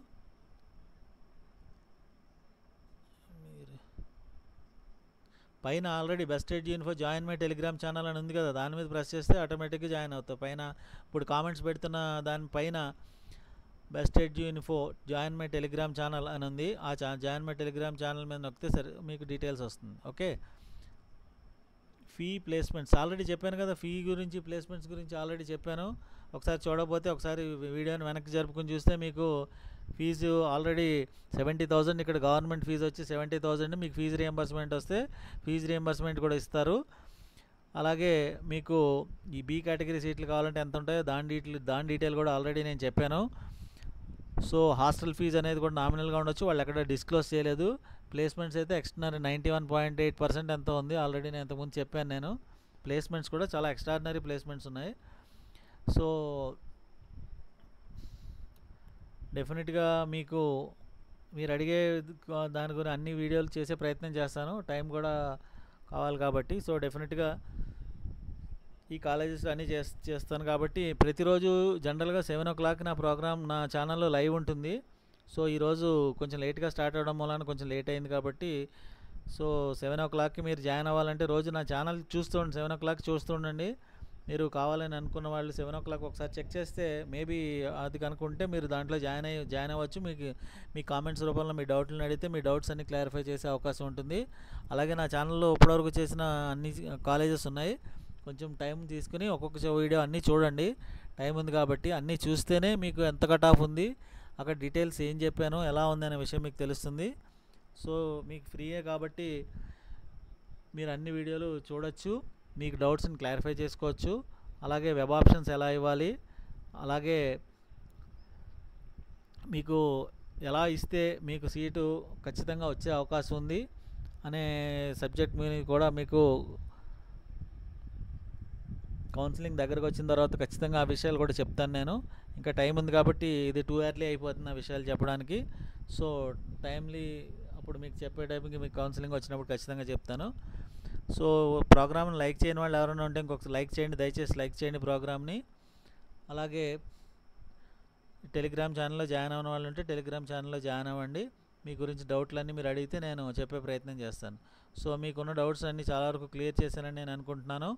పైన already best edu info join my Telegram channel అని ఉంది కదా, దాని మీద ప్రెస్ చేస్తే ఆటోమేటిక్గా జాయిన్ అవుతావు. పైన ఇప్పుడు కామెంట్స్ పెడుతున్న దానిపైన best edu info join my Telegram channel అని ఉంది. ఆ జాయిన్ మై టెలిగ్రామ్ ఛానల్ మీద నొక్కితే సరే మీకు డీటెయిల్స్ వస్తుంది. ఓకే, ఫీ ప్లేస్మెంట్స్ ఆల్రెడీ చెప్పాను కదా, ఫీ గురించి ప్లేస్మెంట్స్ గురించి ఆల్రెడీ చెప్పాను. ఒకసారి చూడకపోతే ఒకసారి వీడియోని వెనక్కి జరుపుకుని చూస్తే మీకు ఫీజు ఆల్రెడీ 70,000, ఇక్కడ గవర్నమెంట్ ఫీజు వచ్చి 70,000, మీకు ఫీజు రియంబర్స్మెంట్ వస్తే ఫీజు రియంబర్స్మెంట్ కూడా ఇస్తారు. అలాగే మీకు ఈ బి కేటగిరీ సీట్లు కావాలంటే ఎంత ఉంటాయో దాని డీటెయిల్ కూడా ఆల్రెడీ నేను చెప్పాను. సో హాస్టల్ ఫీజు అనేది కూడా నామినల్గా ఉండొచ్చు, వాళ్ళు ఎక్కడ డిస్క్లోజ్ చేయలేదు. ప్లేస్మెంట్స్ అయితే ఎక్స్ట్రానరీ 91.8% ఎంతో ఉంది, ఆల్రెడీ నేను ఇంతకుముందు చెప్పాను. నేను ప్లేస్మెంట్స్ కూడా చాలా ఎక్స్ట్రాడినరీ ప్లేస్మెంట్స్ ఉన్నాయి. సో డెఫినెట్గా మీరు అడిగే దాని గురించి అన్ని వీడియోలు చేసే ప్రయత్నం చేస్తాను, టైం కూడా కావాలి కాబట్టి. సో డెఫినెట్గా ఈ కాలేజెస్ అన్నీ చేస్తాను కాబట్టి ప్రతిరోజు జనరల్గా 7 o'clock నా ప్రోగ్రామ్ నా ఛానల్లో లైవ్ ఉంటుంది. సో ఈరోజు కొంచెం లేట్గా స్టార్ట్ అవ్వడం వలన కొంచెం లేట్ అయింది కాబట్టి సో 7 o'clockకి మీరు జాయిన్ అవ్వాలంటే రోజు నా ఛానల్ చూస్తుండండి, 7 o'clock చూస్తుండండి. మీరు కావాలని అనుకున్న వాళ్ళు 7 o'clock ఒకసారి చెక్ చేస్తే మేబీ అది కనుకుంటే మీరు దాంట్లో జాయిన్ అవ్వచ్చు. మీ కామెంట్స్ రూపంలో మీ డౌట్లను అడిగితే మీ డౌట్స్ అన్ని క్లారిఫై చేసే అవకాశం ఉంటుంది. అలాగే నా ఛానల్లో ఇప్పటివరకు చేసిన అన్ని కాలేజెస్ ఉన్నాయి, కొంచెం టైం తీసుకుని ఒక్కొక్క వీడియో అన్నీ చూడండి, టైం ఉంది కాబట్టి. అన్నీ చూస్తేనే మీకు ఎంత కట్ ఆఫ్ ఉంది, అక్కడ డీటెయిల్స్ ఏం చెప్పాను, ఎలా ఉంది అనే విషయం మీకు తెలుస్తుంది. సో మీకు ఫ్రీయే కాబట్టి మీరు అన్ని వీడియోలు చూడొచ్చు, మీకు డౌట్స్ని క్లారిఫై చేసుకోవచ్చు. అలాగే వెబ్ ఆప్షన్స్ ఎలా ఇవ్వాలి, అలాగే మీకు ఎలా ఇస్తే మీకు సీటు ఖచ్చితంగా వచ్చే అవకాశం ఉంది అనే సబ్జెక్ట్ మీద కూడా మీకు కౌన్సిలింగ్ దగ్గరకు వచ్చిన తర్వాత ఖచ్చితంగా ఆ విషయాలు కూడా చెప్తాను నేను. ఇంకా టైం ఉంది కాబట్టి ఇది 2 hours అయిపోతుంది ఆ విషయాలు చెప్పడానికి. సో టైమ్లీ అప్పుడు మీకు చెప్పే టైంకి మీకు కౌన్సిలింగ్ వచ్చినప్పుడు ఖచ్చితంగా చెప్తాను. సో ప్రోగ్రామ్ని లైక్ చేయని వాళ్ళు ఎవరైనా ఉంటే ఇంకొకసారి లైక్ చేయండి, దయచేసి లైక్ చేయండి ప్రోగ్రామ్ని. అలాగే టెలిగ్రామ్ ఛానల్లో జాయిన్ అవ్వని వాళ్ళు ఉంటే టెలిగ్రామ్ ఛానల్లో జాయిన్ అవ్వండి. మీ గురించి డౌట్లన్నీ మీరు అడిగితే నేను చెప్పే ప్రయత్నం చేస్తాను. సో మీకున్న డౌట్స్ అన్నీ చాలా వరకు క్లియర్ చేశానని నేను అనుకుంటున్నాను.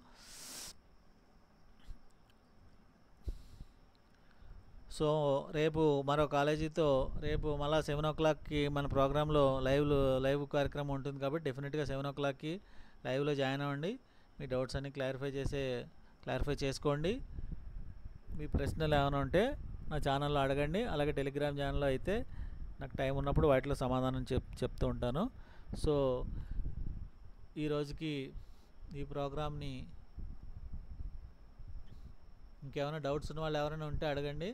సో రేపు మరో కాలేజీతో రేపు మళ్ళీ 7 o'clockకి మన ప్రోగ్రాంలో లైవ్ కార్యక్రమం ఉంటుంది కాబట్టి డెఫినెట్గా 7 o'clockకి లైవ్లో జాయిన్ అవ్వండి. మీ డౌట్స్ అన్నీ క్లారిఫై చేసుకోండి. మీ ప్రశ్నలు ఏమైనా ఉంటే నా ఛానల్లో అడగండి. అలాగే టెలిగ్రామ్ ఛానల్లో అయితే నాకు టైం ఉన్నప్పుడు వాటిలో సమాధానం చెప్తూ ఉంటాను. సో ఈరోజుకి ఈ ప్రోగ్రామ్ని ఇంకేమైనా డౌట్స్ ఉన్న వాళ్ళు ఎవరైనా ఉంటే అడగండి.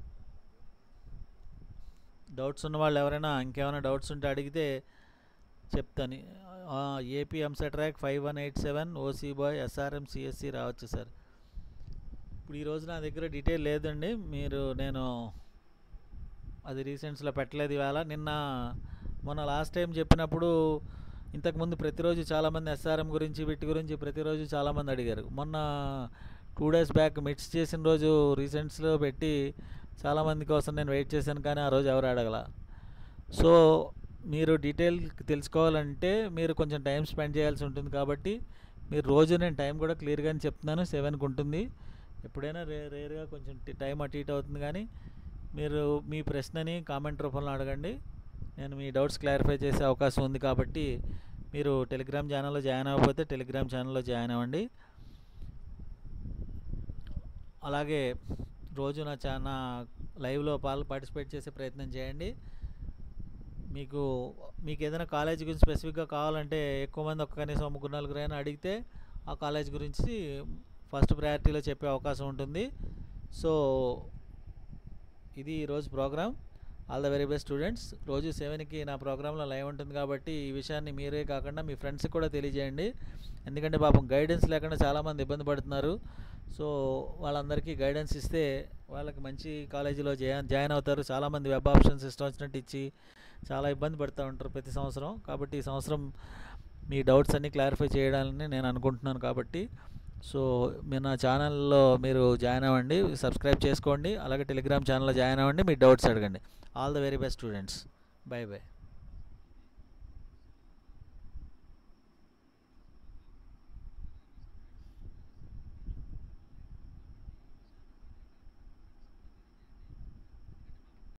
ఇంకేమైనా డౌట్స్ ఉంటే అడిగితే చెప్తాను. AP EAMCET rank 5187 OC boy SRM CSC రావచ్చు సార్. ఇప్పుడు ఈరోజు నా దగ్గర డీటెయిల్ లేదండి, నేను అది రీసెంట్స్లో పెట్టలేదు ఇవాళ. మొన్న లాస్ట్ టైం చెప్పినప్పుడు ఇంతకుముందు ప్రతిరోజు చాలామంది ఎస్ఆర్ఎం గురించి వీటి గురించి ప్రతిరోజు చాలామంది అడిగారు. మొన్న 2 days బ్యాక్ మిట్స్ చేసిన రోజు రీసెంట్స్లో పెట్టి చాలామంది కోసం నేను వెయిట్ చేశాను, కానీ ఆ రోజు ఎవరు అడగల. సో మీరు డీటెయిల్ తెలుసుకోవాలంటే మీరు కొంచెం టైం స్పెండ్ చేయాల్సి ఉంటుంది కాబట్టి మీరు రోజు నేను టైం కూడా క్లియర్గానే చెప్తున్నాను, 7కి ఉంటుంది. ఎప్పుడైనా రేర్గా కొంచెం టైం అటు ఇటు అవుతుంది, కానీ మీరు మీ ప్రశ్నని కామెంట్ రూపంలో అడగండి, నేను మీ డౌట్స్ క్లారిఫై చేసే అవకాశం ఉంది. కాబట్టి మీరు టెలిగ్రామ్ ఛానల్లో జాయిన్ అవ్వకపోతే టెలిగ్రామ్ ఛానల్లో జాయిన్ అవ్వండి. అలాగే రోజు నా లైవ్లో పార్టిసిపేట్ చేసే ప్రయత్నం చేయండి. మీకు ఏదైనా కాలేజ్ గురించి స్పెసిఫిక్గా కావాలంటే ఎక్కువ మంది కనీసం 3-4 అడిగితే ఆ కాలేజ్ గురించి ఫస్ట్ ప్రయారిటీలో చెప్పే అవకాశం ఉంటుంది. సో ఇది ఈరోజు programme. All the very best students. రోజు 7కి నా ప్రోగ్రాంలో లైవ్ ఉంటుంది కాబట్టి ఈ విషయాన్ని మీరే కాకుండా మీ ఫ్రెండ్స్కి కూడా తెలియజేయండి. ఎందుకంటే పాపం గైడెన్స్ లేకుండా చాలామంది ఇబ్బంది పడుతున్నారు. సో వాళ్ళందరికీ గైడెన్స్ ఇస్తే వాళ్ళకి మంచి కాలేజీలో జాయిన్ అవుతారు. చాలామంది వెబ్ ఆప్షన్స్ ఇష్టం వచ్చినట్టు ఇచ్చి చాలా ఇబ్బంది పడుతూ ఉంటారు ప్రతి సంవత్సరం. కాబట్టి ఈ సంవత్సరం మీ డౌట్స్ అన్నీ క్లారిఫై చేయడాలని నేను అనుకుంటున్నాను. కాబట్టి సో మీరు నా ఛానల్లో మీరు జాయిన్ అవ్వండి, సబ్స్క్రైబ్ చేసుకోండి. అలాగే టెలిగ్రామ్ ఛానల్లో జాయిన్ అవ్వండి, మీ డౌట్స్ అడగండి. All the very best students. Bye by.